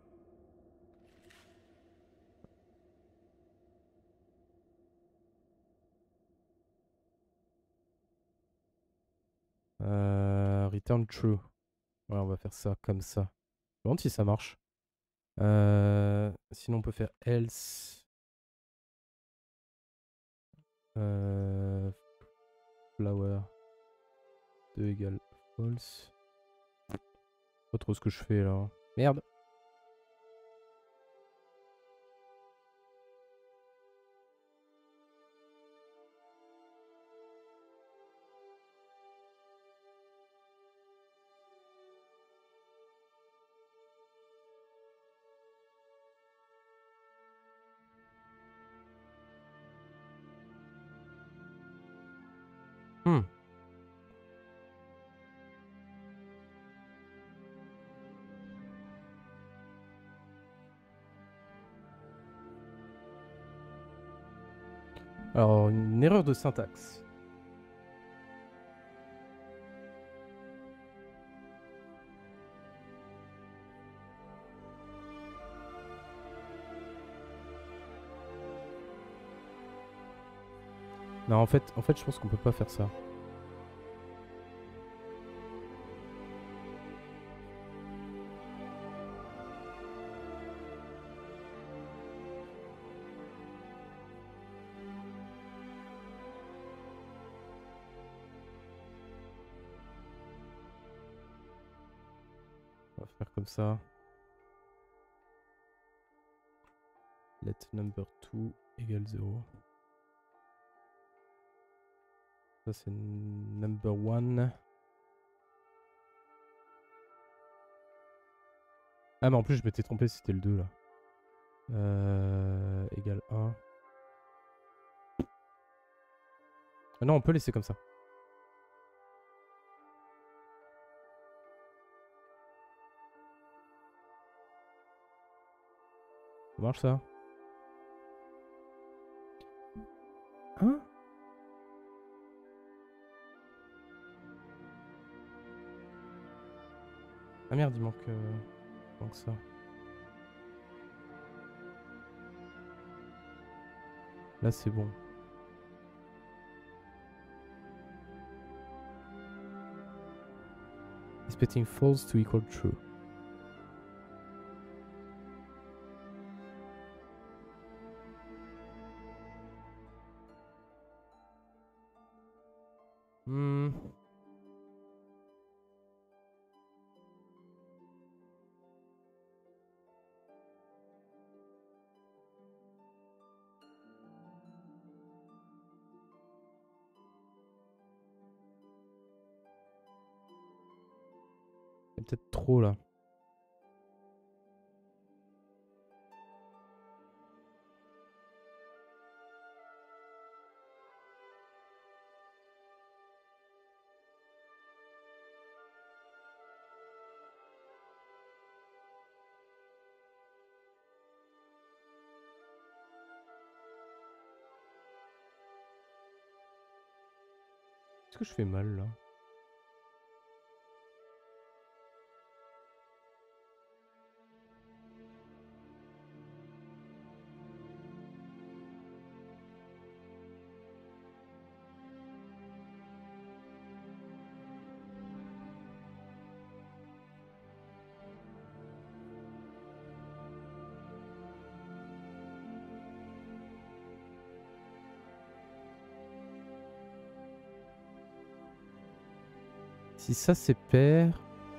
Euh... Return true. Ouais, on va faire ça comme ça. Je me demande si ça marche. Euh... Sinon on peut faire else. Euh... Flower. deux égale false. Pas trop ce que je fais là. Merde. Hmm. Alors, une erreur de syntaxe. Non, en fait, en fait, je pense qu'on peut pas faire ça. On va faire comme ça. Let number two égale zéro. Ça c'est number one. Ah mais en plus je m'étais trompé, c'était le deux là. Euh, égale un. Ah non, on peut laisser comme ça. Ça marche ça? Hein? Ah merde, il manque, euh, il manque ça. Là c'est bon. Expecting false to equal true. Hmm. C'est peut-être trop là. Qu'est-ce que je fais mal là? Si ça c'est pair.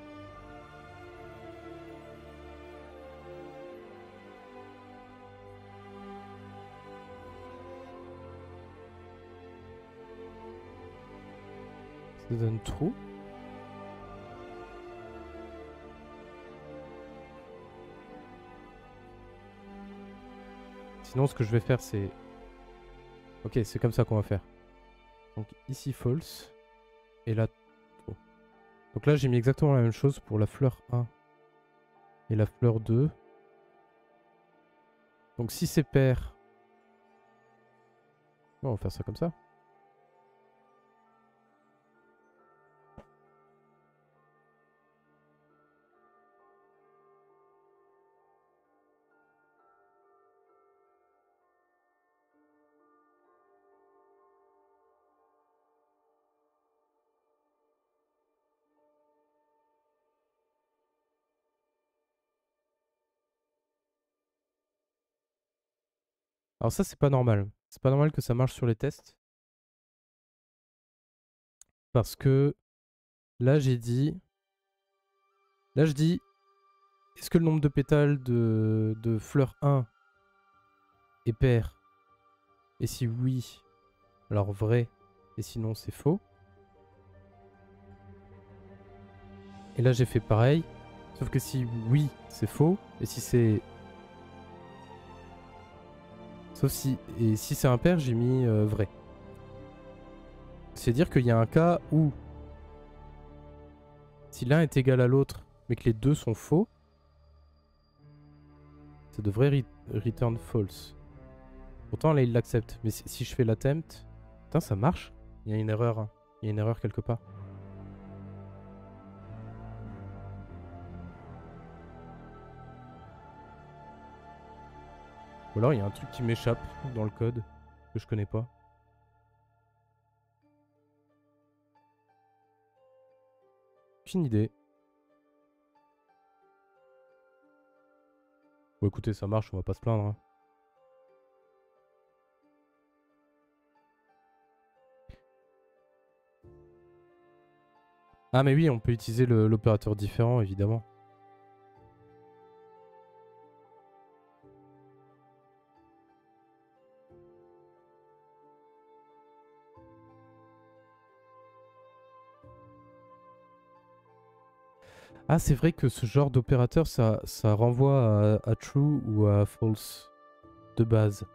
Ça donne trou. Sinon ce que je vais faire c'est... Ok, c'est comme ça qu'on va faire. Donc ici false. Et là true. Donc là j'ai mis exactement la même chose pour la fleur un et la fleur deux. Donc si c'est pair... Bon, on va faire ça comme ça. Alors ça c'est pas normal. C'est pas normal que ça marche sur les tests. Parce que là j'ai dit... Là je dis... Est-ce que le nombre de pétales de, de fleur un est pair? Et si oui, alors vrai. Et sinon c'est faux. Et là j'ai fait pareil. Sauf que si oui, c'est faux. Et si c'est... Sauf si... Et si c'est impair, j'ai mis euh, vrai. C'est-à-dire qu'il y a un cas où... Si l'un est égal à l'autre, mais que les deux sont faux, ça devrait re return false. Pourtant là il l'accepte. Mais si, si je fais l'attempt... Putain ça marche. Il y a une erreur. Hein. Il y a une erreur quelque part. Ou alors il y a un truc qui m'échappe dans le code que je connais pas. Aucune idée. Bon écoutez, ça marche, on va pas se plaindre. Hein. Ah mais oui, on peut utiliser l'opérateur différent, évidemment. Ah, c'est vrai que ce genre d'opérateur, ça, ça renvoie à, à true ou à false de base.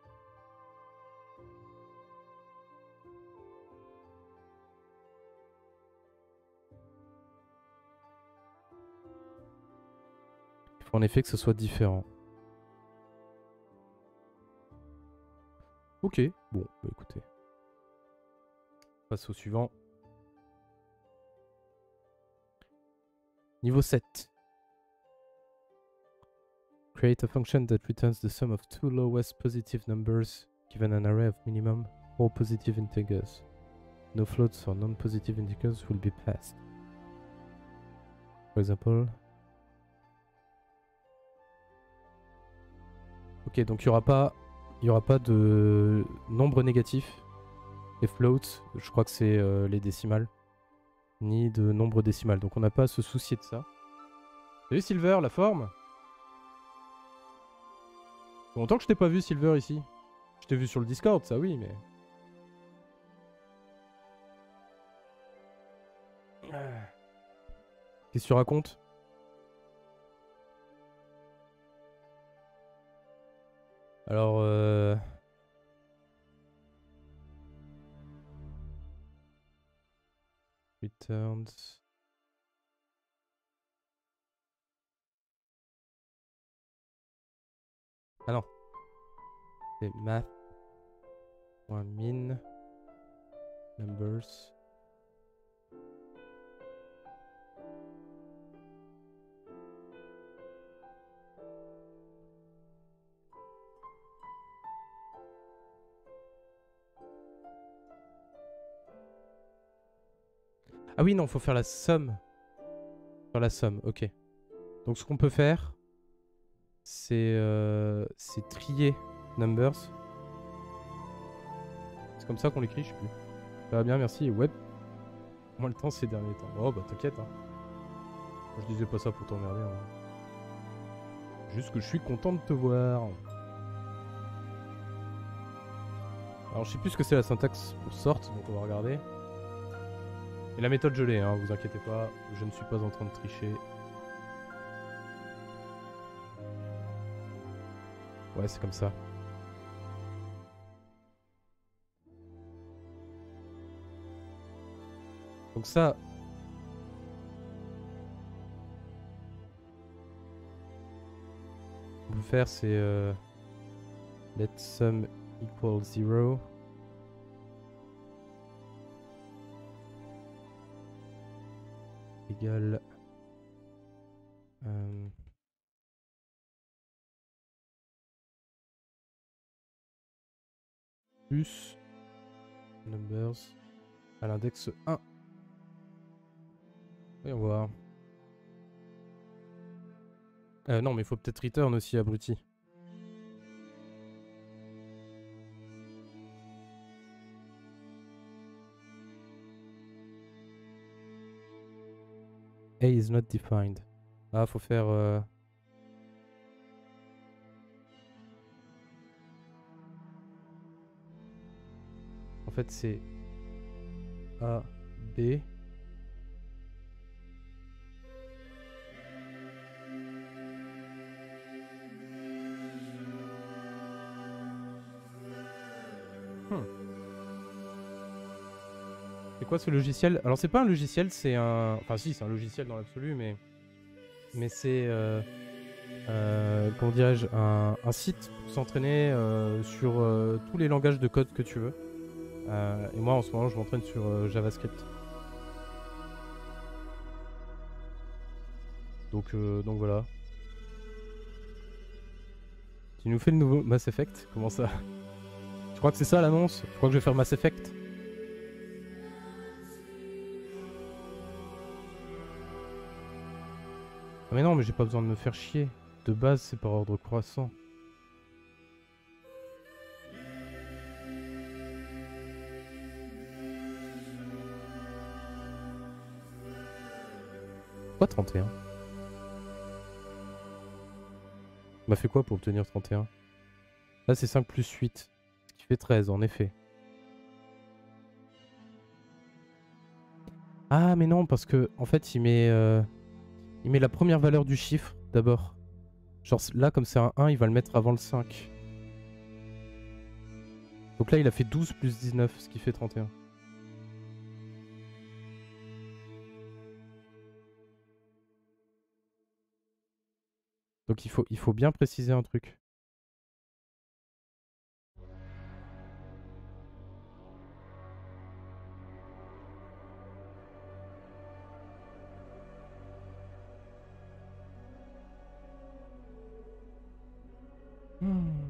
Il faut en effet que ce soit différent. Ok, bon, bah écoutez. On passe au suivant. Niveau sept. Create a function that returns the sum of two lowest positive numbers given an array of minimum four positive integers. No floats or non-positive integers will be passed. For example... Ok, donc il n'y aura pas, il y aura pas de nombre négatif. Et floats, je crois que c'est euh, les décimales. Ni de nombre décimal. Donc on n'a pas à se soucier de ça. Salut Silver, la forme? Ça fait longtemps que je t'ai pas vu Silver ici. Je t'ai vu sur le Discord, ça oui, mais... Qu'est-ce que tu racontes? Alors euh... Returns... Ah non. C'est math. Min. Numbers. Ah oui, non, faut faire la somme. Faire la somme, ok. Donc ce qu'on peut faire, c'est euh, c'est trier numbers. C'est comme ça qu'on l'écrit, je sais plus. Ça va bien, merci. Web. Moins le temps ces derniers temps. Oh bah t'inquiète, hein. Moi, je disais pas ça pour t'emmerder. Hein. Juste que je suis content de te voir. Alors je sais plus ce que c'est la syntaxe pour sort, donc on va regarder. Et la méthode je l'ai, hein, vous inquiétez pas, je ne suis pas en train de tricher. Ouais, c'est comme ça. Donc ça... On peut faire c'est... Euh, let sum equal zero. Égal... Euh, plus... Numbers... à l'index un. Voyons voir. Euh, non, mais il faut peut-être return aussi, abruti. A is not defined. Ah, faut faire... Euh... En fait, c'est A, B... Hmm. C'est quoi ce logiciel? Alors c'est pas un logiciel, c'est un... Enfin si, c'est un logiciel dans l'absolu, mais... Mais c'est... Euh... Euh, comment dirais-je, un, un site pour s'entraîner euh, sur euh, tous les langages de code que tu veux. Euh, et moi en ce moment je m'entraîne sur euh, JavaScript. Donc, euh, donc voilà. Tu nous fais le nouveau Mass Effect? Comment ça? Tu crois que c'est ça l'annonce? Tu crois que je vais faire Mass Effect? Ah mais non, mais j'ai pas besoin de me faire chier. De base c'est par ordre croissant. Pourquoi trente et un? M'a fait quoi pour obtenir trente et un? Là c'est cinq plus huit, ce qui fait treize en effet. Ah mais non, parce que en fait il met, euh, il met la première valeur du chiffre d'abord. Genre là comme c'est un un, il va le mettre avant le cinq. Donc là il a fait douze plus dix-neuf, ce qui fait trente et un. Donc il faut, il faut bien préciser un truc. Hmm.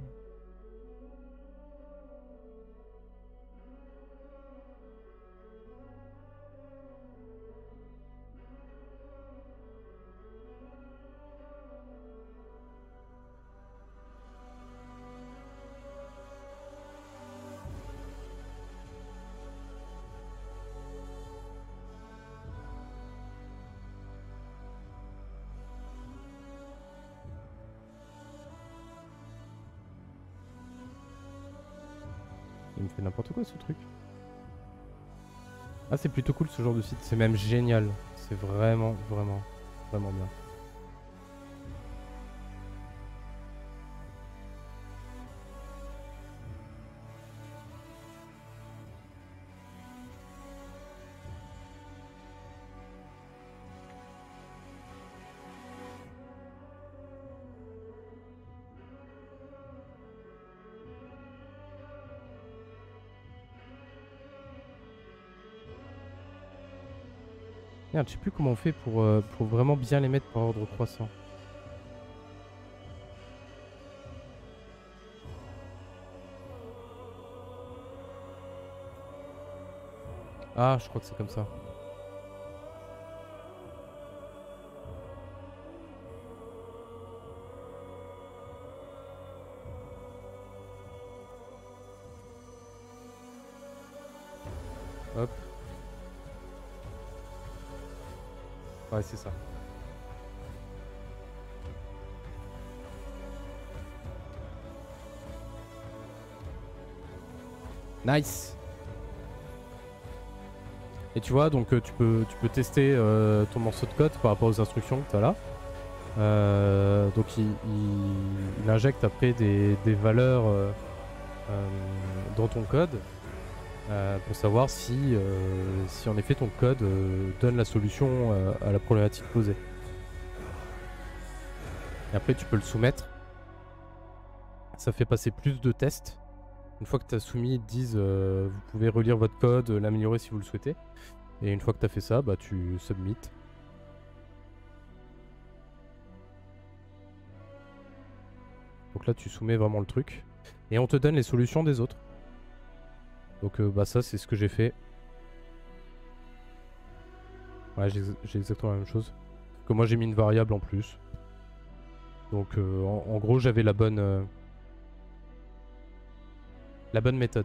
Il me fait n'importe quoi ce truc. Ah c'est plutôt cool ce genre de site, c'est même génial. C'est vraiment, vraiment, vraiment bien. Merde, je sais plus comment on fait pour, euh, pour vraiment bien les mettre par ordre croissant. Ah, je crois que c'est comme ça. Hop. Ouais, c'est ça. Nice. Et tu vois, donc euh, tu peux tu peux tester euh, ton morceau de code par rapport aux instructions que tu as là. Euh, donc il, il, il injecte après des, des valeurs euh, euh, dans ton code euh, pour savoir si, euh, si en effet ton code euh, donne la solution euh, à la problématique posée. Et après tu peux le soumettre. Ça fait passer plus de tests. Une fois que tu as soumis, ils te disent euh, vous pouvez relire votre code, l'améliorer si vous le souhaitez. Et une fois que tu as fait ça, bah tu submit. Donc là tu soumets vraiment le truc. Et on te donne les solutions des autres. Donc euh, bah ça c'est ce que j'ai fait. Ouais, j'ai exactement la même chose. Que moi j'ai mis une variable en plus. Donc euh, en, en gros j'avais la bonne euh, la bonne méthode.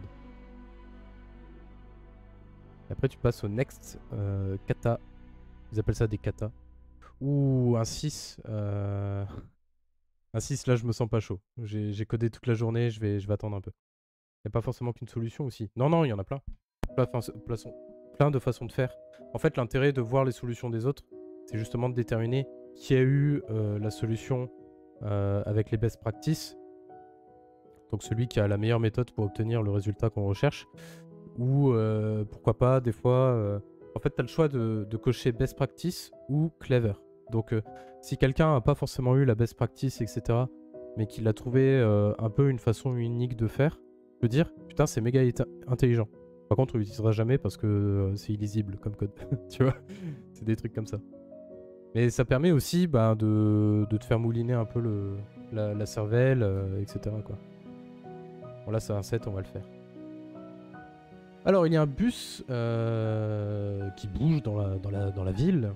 Et après tu passes au next euh, kata. Ils appellent ça des katas. Ou un six. Euh... Un six là je me sens pas chaud. J'ai codé toute la journée, je vais, je vais attendre un peu. Il n'y a pas forcément qu'une solution aussi. Non non il y en a plein. Plein, plein, plein de façons de faire. En fait l'intérêt de voir les solutions des autres, c'est justement de déterminer qui a eu euh, la solution euh, avec les best practices. Donc celui qui a la meilleure méthode pour obtenir le résultat qu'on recherche. Ou euh, pourquoi pas des fois... Euh... En fait tu as le choix de, de cocher best practice ou clever. Donc euh, si quelqu'un n'a pas forcément eu la best practice, et cetera, mais qu'il a trouvé euh, un peu une façon unique de faire, je peux dire, putain c'est méga intelligent. Par contre on l'utilisera jamais parce que euh, c'est illisible comme code. Tu vois, c'est des trucs comme ça. Mais ça permet aussi bah, de, de te faire mouliner un peu le, la, la cervelle, euh, et cetera quoi. Bon là c'est un set, on va le faire. Alors il y a un bus euh, qui bouge dans la, dans la, dans la ville.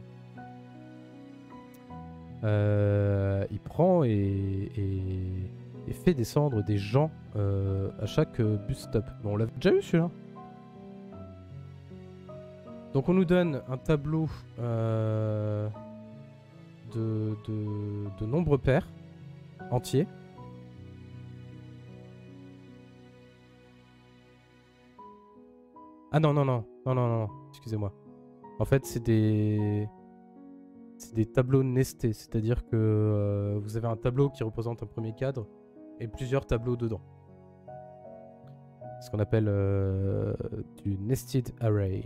Euh, il prend et, et, et fait descendre des gens euh, à chaque euh, bus stop. Bon, on l'a déjà eu celui-là. Donc on nous donne un tableau euh, de, de, de nombres pairs entiers. Ah non, non, non, non, non, non, excusez-moi. En fait, c'est des... C'est des tableaux nestés, c'est-à-dire que euh, vous avez un tableau qui représente un premier cadre et plusieurs tableaux dedans. Ce qu'on appelle euh, du nested array.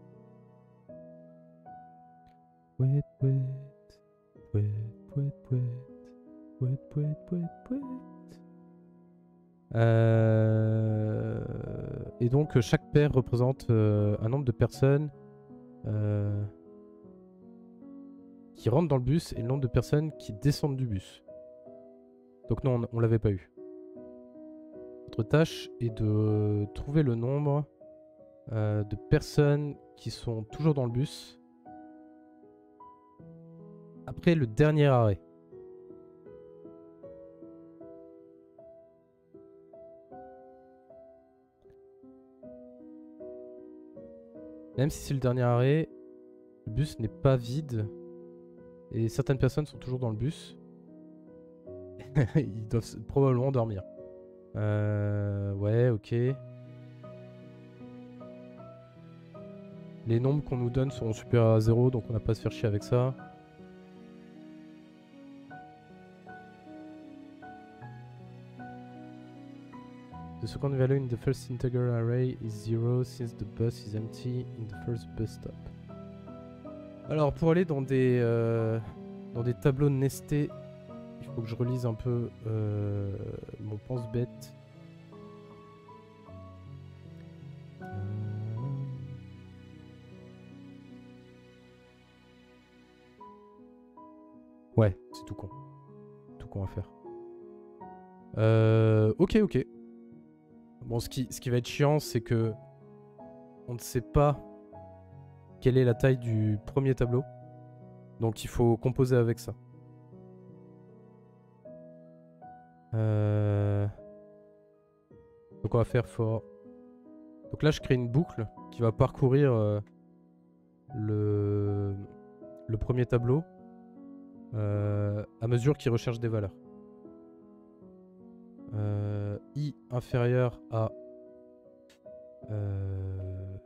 Wait, wait, wait, wait, wait, wait, wait, wait, wait. Euh... Et donc chaque paire représente euh, un nombre de personnes euh, qui rentrent dans le bus et le nombre de personnes qui descendent du bus. Donc non, on, on l'avait pas eu. Notre tâche est de trouver le nombre euh, de personnes qui sont toujours dans le bus après le dernier arrêt. Même si c'est le dernier arrêt, le bus n'est pas vide et certaines personnes sont toujours dans le bus. Ils doivent probablement dormir. Euh, ouais, ok. Les nombres qu'on nous donne seront supérieurs à zéro, donc on n'a pas à se faire chier avec ça. The second value in the first integer array is zero since the bus is empty in the first bus stop. Alors pour aller dans des, euh, dans des tableaux nestés, il faut que je relise un peu euh, mon pense-bête. Ouais, c'est tout con. Tout con à faire. Euh, ok, ok. Bon, ce qui, ce qui va être chiant, c'est que on ne sait pas quelle est la taille du premier tableau. Donc il faut composer avec ça. Euh... Donc on va faire for Donc là, je crée une boucle qui va parcourir euh, le, le premier tableau euh, à mesure qu'il recherche des valeurs. Euh, I inférieur à... Euh,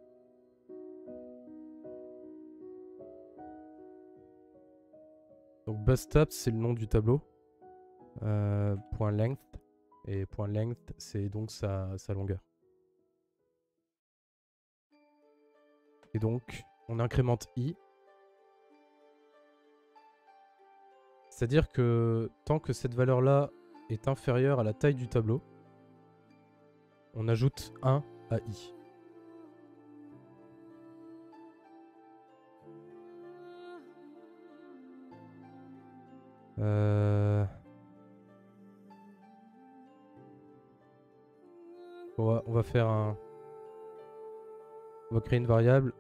donc bus stop, c'est le nom du tableau. Euh, point length. Et point length, c'est donc sa, sa longueur. Et donc, on incrémente I. C'est-à-dire que tant que cette valeur-là est inférieure à la taille du tableau, on ajoute un à I. Euh... On va, on va faire un... On va créer une variable.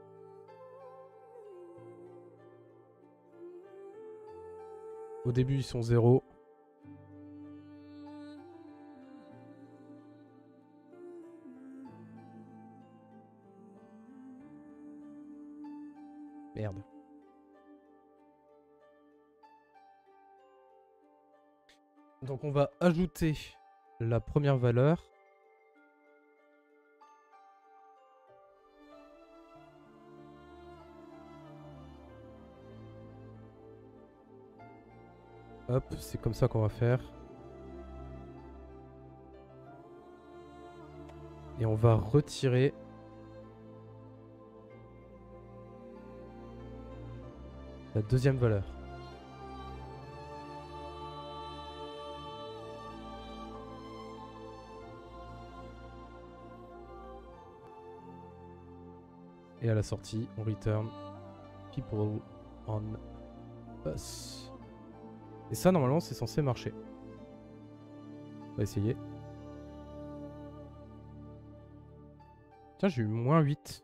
Au début, ils sont zéro. Merde. Donc on va ajouter la première valeur. Hop, c'est comme ça qu'on va faire. Et on va retirer la deuxième valeur. Et à la sortie, on return people on bus. Et ça, normalement, c'est censé marcher. On va essayer. Tiens, j'ai eu moins huit.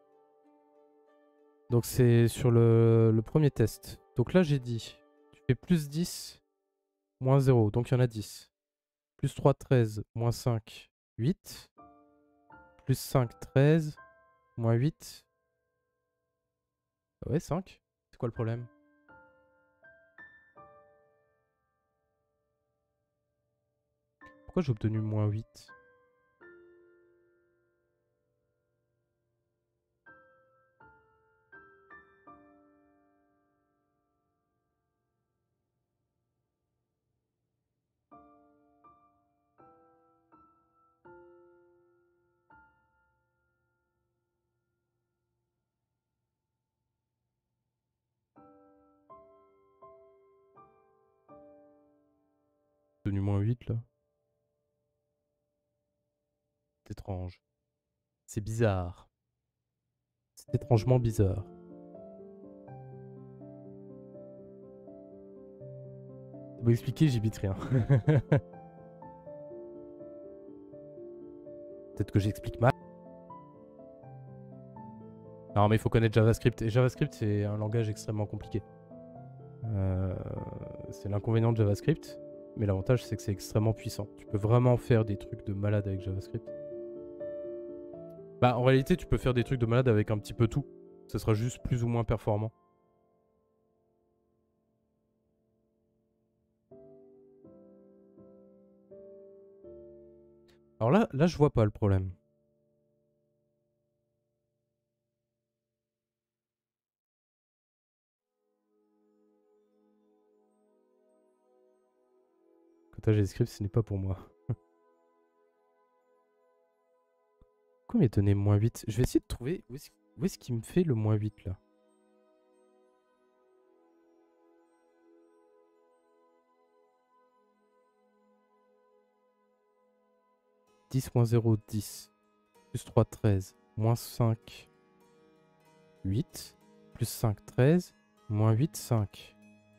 Donc c'est sur le, le premier test. Donc là, j'ai dit, tu fais plus dix, moins zéro. Donc il y en a dix. Plus trois, treize, moins cinq, huit. Plus cinq, treize, moins huit. Ah ouais, cinq. C'est quoi le problème? Pourquoi j'ai obtenu moins huit? J'ai obtenu moins huit là. C'est étrange. C'est bizarre. C'est étrangement bizarre. Vous expliquer, j'y bite rien. Peut-être que j'explique mal. Non, mais il faut connaître JavaScript. Et JavaScript, c'est un langage extrêmement compliqué. Euh, c'est l'inconvénient de JavaScript. Mais l'avantage, c'est que c'est extrêmement puissant. Tu peux vraiment faire des trucs de malade avec JavaScript. Bah, en réalité, tu peux faire des trucs de malade avec un petit peu tout. Ce sera juste plus ou moins performant. Alors là, là, je vois pas le problème. Codage JavaScript, ce n'est pas pour moi. Pourquoi il m'a donné moins huit? Je vais essayer de trouver où est-ce où est-ce qu'il me fait le moins huit là. dix moins zéro, dix. Plus trois, treize. Moins cinq, huit. Plus cinq, treize. Moins huit, cinq.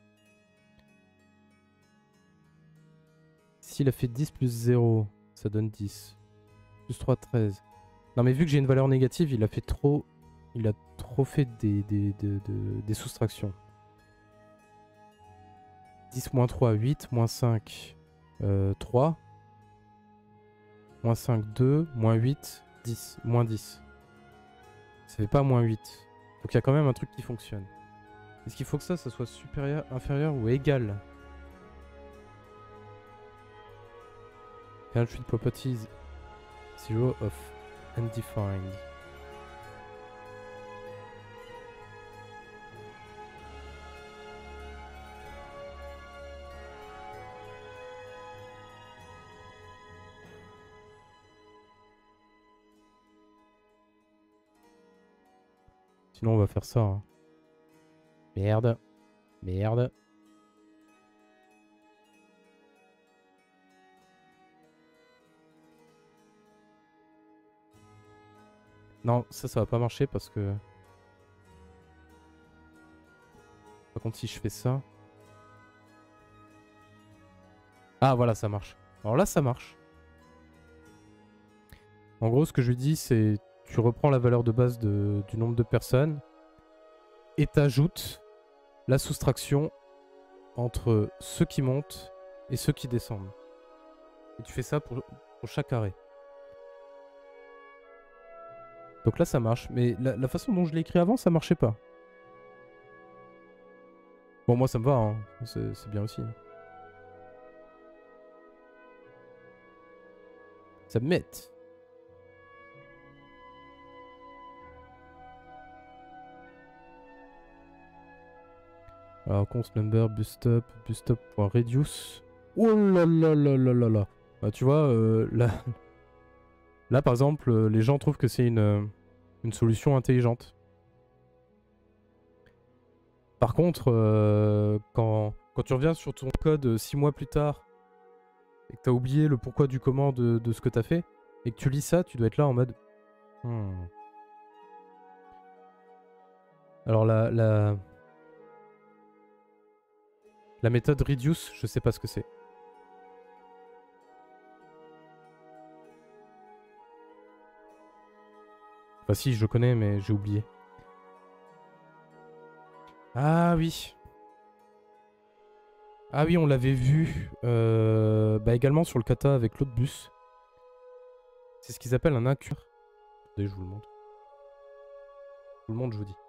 S'il a fait dix plus zéro, ça donne dix. Plus trois, treize. Non mais vu que j'ai une valeur négative, il a fait trop... Il a trop fait des, des, des, des, des soustractions. dix moins trois, huit. Moins cinq, euh, trois. Moins cinq, deux. Moins huit, dix, moins dix. Ça fait pas moins huit. Donc il y a quand même un truc qui fonctionne. Est-ce qu'il faut que ça, ça soit supérieur, inférieur ou égal? Can't treat properties zero of undefined. Sinon on va faire ça. Hein. Merde. Merde. Non, ça, ça va pas marcher parce que... Par contre, si je fais ça... Ah, voilà, ça marche. Alors là, ça marche. En gros, ce que je lui dis, c'est... Tu reprends la valeur de base de, du nombre de personnes et t'ajoutes la soustraction entre ceux qui montent et ceux qui descendent. Et tu fais ça pour, pour chaque arrêt. Donc là, ça marche. Mais la, la façon dont je l'ai écrit avant, ça marchait pas. Bon, moi, ça me va. Hein. C'est bien aussi. Ça me met. Alors, const number, busstop, busstop.reduce. Oh là là là là là là. Bah, tu vois, euh, là, là, par exemple, euh, les gens trouvent que c'est une, euh, une solution intelligente. Par contre, euh, quand, quand tu reviens sur ton code six mois plus tard et que tu as oublié le pourquoi du comment de, de ce que tu as fait et que tu lis ça, tu dois être là en mode... Hmm. Alors, la, la, la méthode reduce, je sais pas ce que c'est. Enfin si, je connais, mais j'ai oublié. Ah oui. Ah oui, on l'avait vu euh, bah également sur le kata avec l'autre bus. C'est ce qu'ils appellent un incur. Attendez, je vous le montre. Je vous le montre, je vous dis.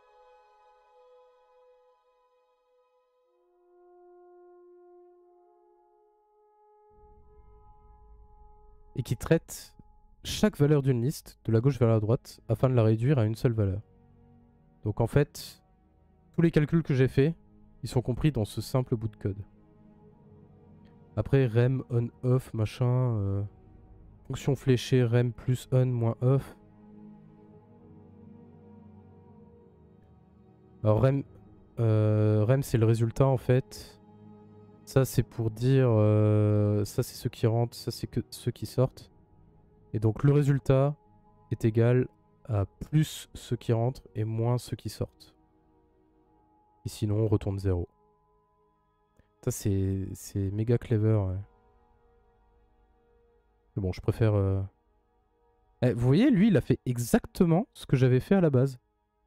Et qui traite chaque valeur d'une liste, de la gauche vers la droite, afin de la réduire à une seule valeur. Donc en fait, tous les calculs que j'ai faits, ils sont compris dans ce simple bout de code. Après, rem, on, off, machin... Euh, fonction fléchée, rem plus on moins off. Alors rem, euh, rem c'est le résultat en fait. Ça c'est pour dire... Euh, ça c'est ceux qui rentrent, ça c'est que ceux qui sortent. Et donc le résultat est égal à plus ceux qui rentrent et moins ceux qui sortent. Et sinon on retourne zéro. Ça c'est méga clever. Ouais. Mais bon, je préfère... Euh... Eh, vous voyez, lui, il a fait exactement ce que j'avais fait à la base.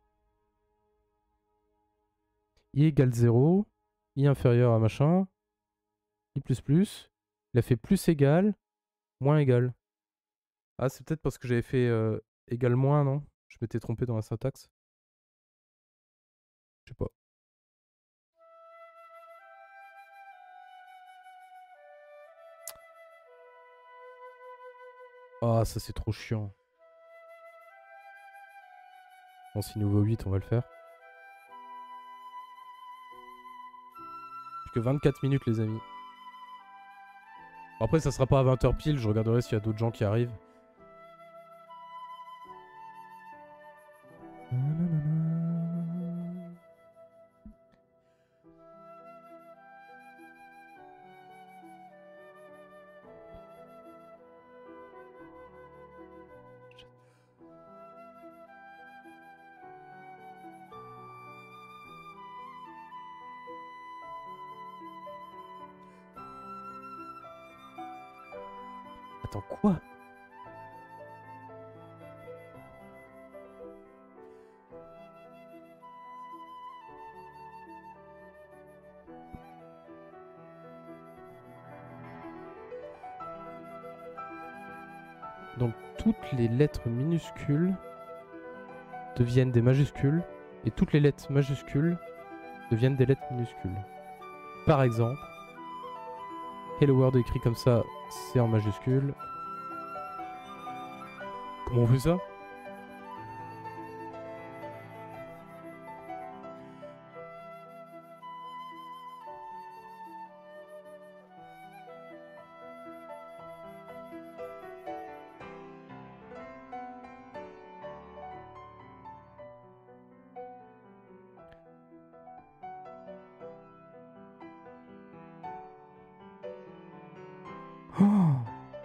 I égale zéro, I inférieur à machin, I plus plus. Il a fait plus égal, moins égal. Ah, c'est peut-être parce que j'avais fait euh, égal moins, non? Je m'étais trompé dans la syntaxe. Je sais pas. Ah, ça c'est trop chiant. Bon, si nouveau huit, on va le faire. Plus que vingt-quatre minutes, les amis. Après, ça sera pas à vingt heures pile. Je regarderai s'il y a d'autres gens qui arrivent. Attends, quoi? Donc toutes les lettres minuscules deviennent des majuscules et toutes les lettres majuscules deviennent des lettres minuscules. Par exemple, Hello World écrit comme ça, c'est en majuscule. Comment on fait ça? Oh,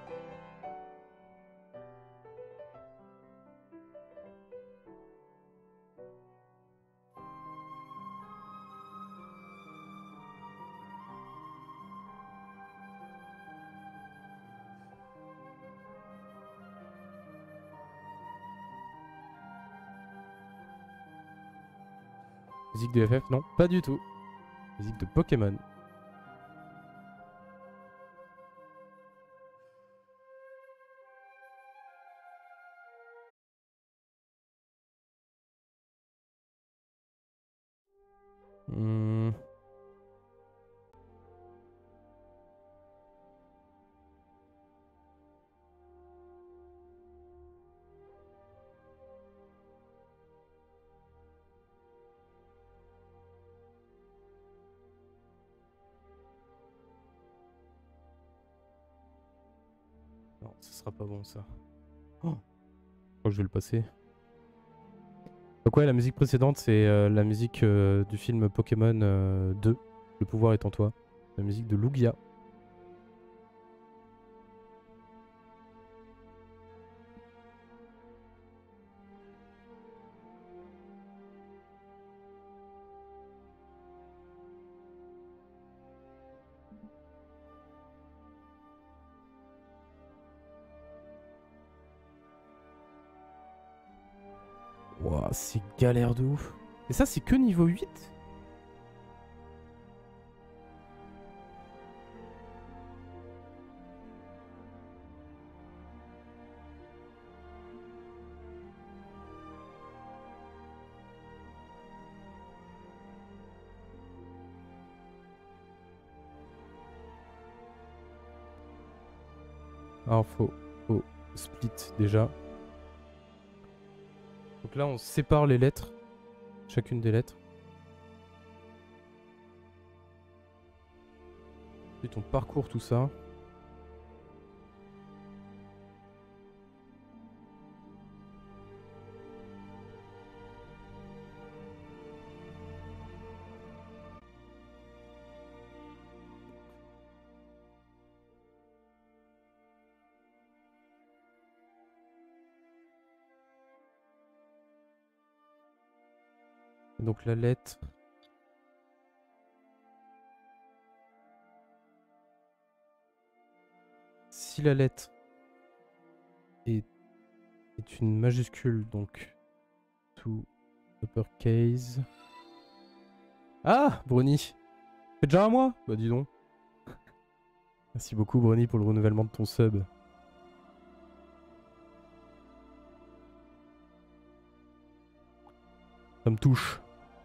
musique de F F? Non, pas du tout. Musique de Pokémon. Hmm. Non, ce sera pas bon ça. Oh, je crois que je vais le passer. Donc ouais, la musique précédente, c'est euh, la musique euh, du film Pokémon euh, deux, Le pouvoir est en toi. La musique de Lugia. Ouah, c'est galère de ouf. Et ça, c'est que niveau huit? Alors, faut, faut split déjà. Donc là, on sépare les lettres. Chacune des lettres. Ensuite, on parcourt tout ça. Et donc la lettre. Si la lettre est, est une majuscule, donc to uppercase. Ah, Brony. C'est déjà à moi? Bah dis donc. Merci beaucoup Brony pour le renouvellement de ton sub. Ça me touche.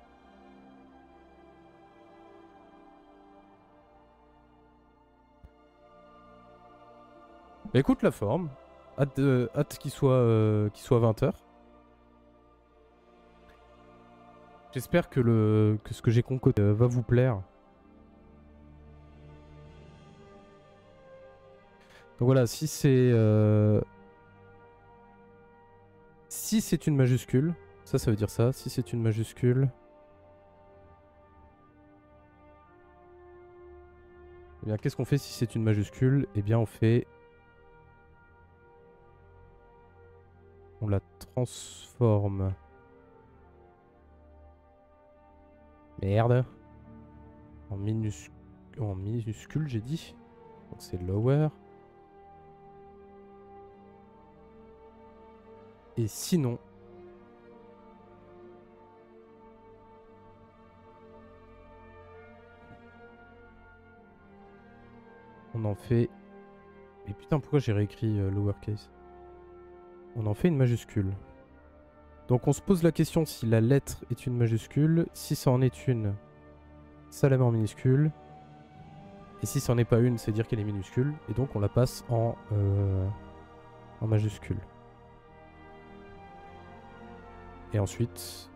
Bah, écoute la forme. Hâte, euh, hâte qu'il soit, euh, qu'il soit vingt heures. J'espère que, le, que ce que j'ai concocté euh, va vous plaire. Donc voilà, si c'est... Euh... Si c'est une majuscule, ça, ça veut dire ça. Si c'est une majuscule... Eh bien, qu'est-ce qu'on fait si c'est une majuscule? Eh bien, on fait... On la transforme. Merde. En, minus... en minuscule, j'ai dit. Donc c'est lower. Et sinon... On en fait... Mais putain, pourquoi j'ai réécrit euh, lowercase? on en fait une majuscule. Donc on se pose la question si la lettre est une majuscule. Si ça en est une, ça la met en minuscule. Et si ça en est pas une, c'est dire qu'elle est minuscule. Et donc on la passe en, euh, en majuscule. Et ensuite,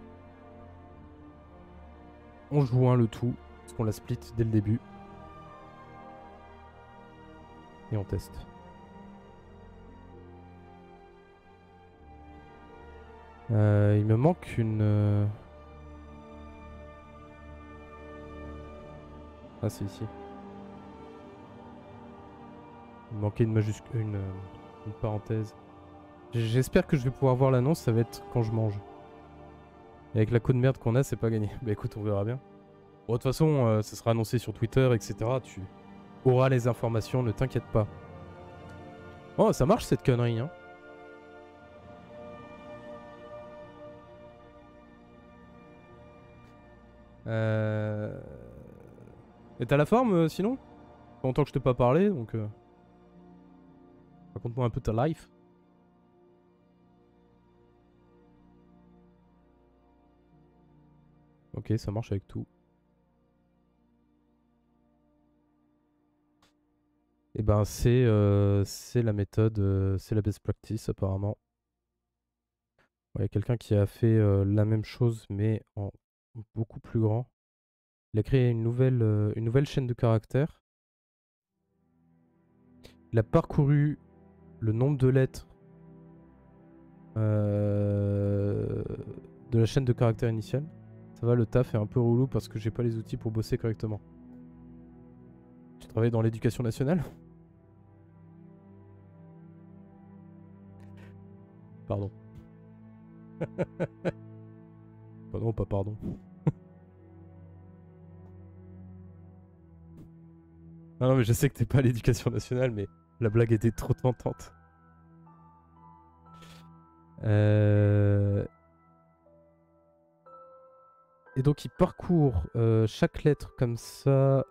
on joint le tout, parce qu'on la split dès le début. Et on teste. Euh, il me manque une... euh, Ah, c'est ici. Il me manquait une majuscule, une, euh, une parenthèse. J'espère que je vais pouvoir voir l'annonce, ça va être quand je mange. Et avec la co de merde qu'on a, c'est pas gagné. Bah écoute, on verra bien. Bon, de toute façon, euh, ça sera annoncé sur Twitter, et cetera. Tu auras les informations, ne t'inquiète pas. Oh, ça marche cette connerie, hein. Euh... Et t'as la forme, euh, sinon? Ça fait longtemps que je t'ai pas parlé, donc... Euh... Raconte-moi un peu ta life. Ok, ça marche avec tout. Et ben c'est euh, c'est la méthode, euh, c'est la best practice apparemment. Il y a quelqu'un qui a fait euh, la même chose mais en beaucoup plus grand. Il a créé une nouvelle, euh, une nouvelle chaîne de caractères. Il a parcouru le nombre de lettres euh, de la chaîne de caractères initiale. Ça va, le taf est un peu relou parce que j'ai pas les outils pour bosser correctement. Tu travailles dans l'éducation nationale? Pardon. Pardon, pas pardon. Non, non, mais je sais que t'es pas à l'éducation nationale, mais la blague était trop tentante. Euh... Et donc il parcourt euh, chaque lettre comme ça.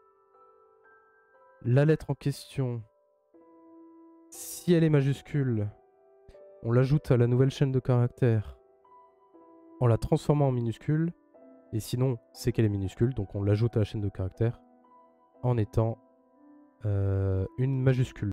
La lettre en question, si elle est majuscule, on l'ajoute à la nouvelle chaîne de caractères en la transformant en minuscule. Et sinon, c'est qu'elle est minuscule, donc on l'ajoute à la chaîne de caractères en étant euh, une majuscule.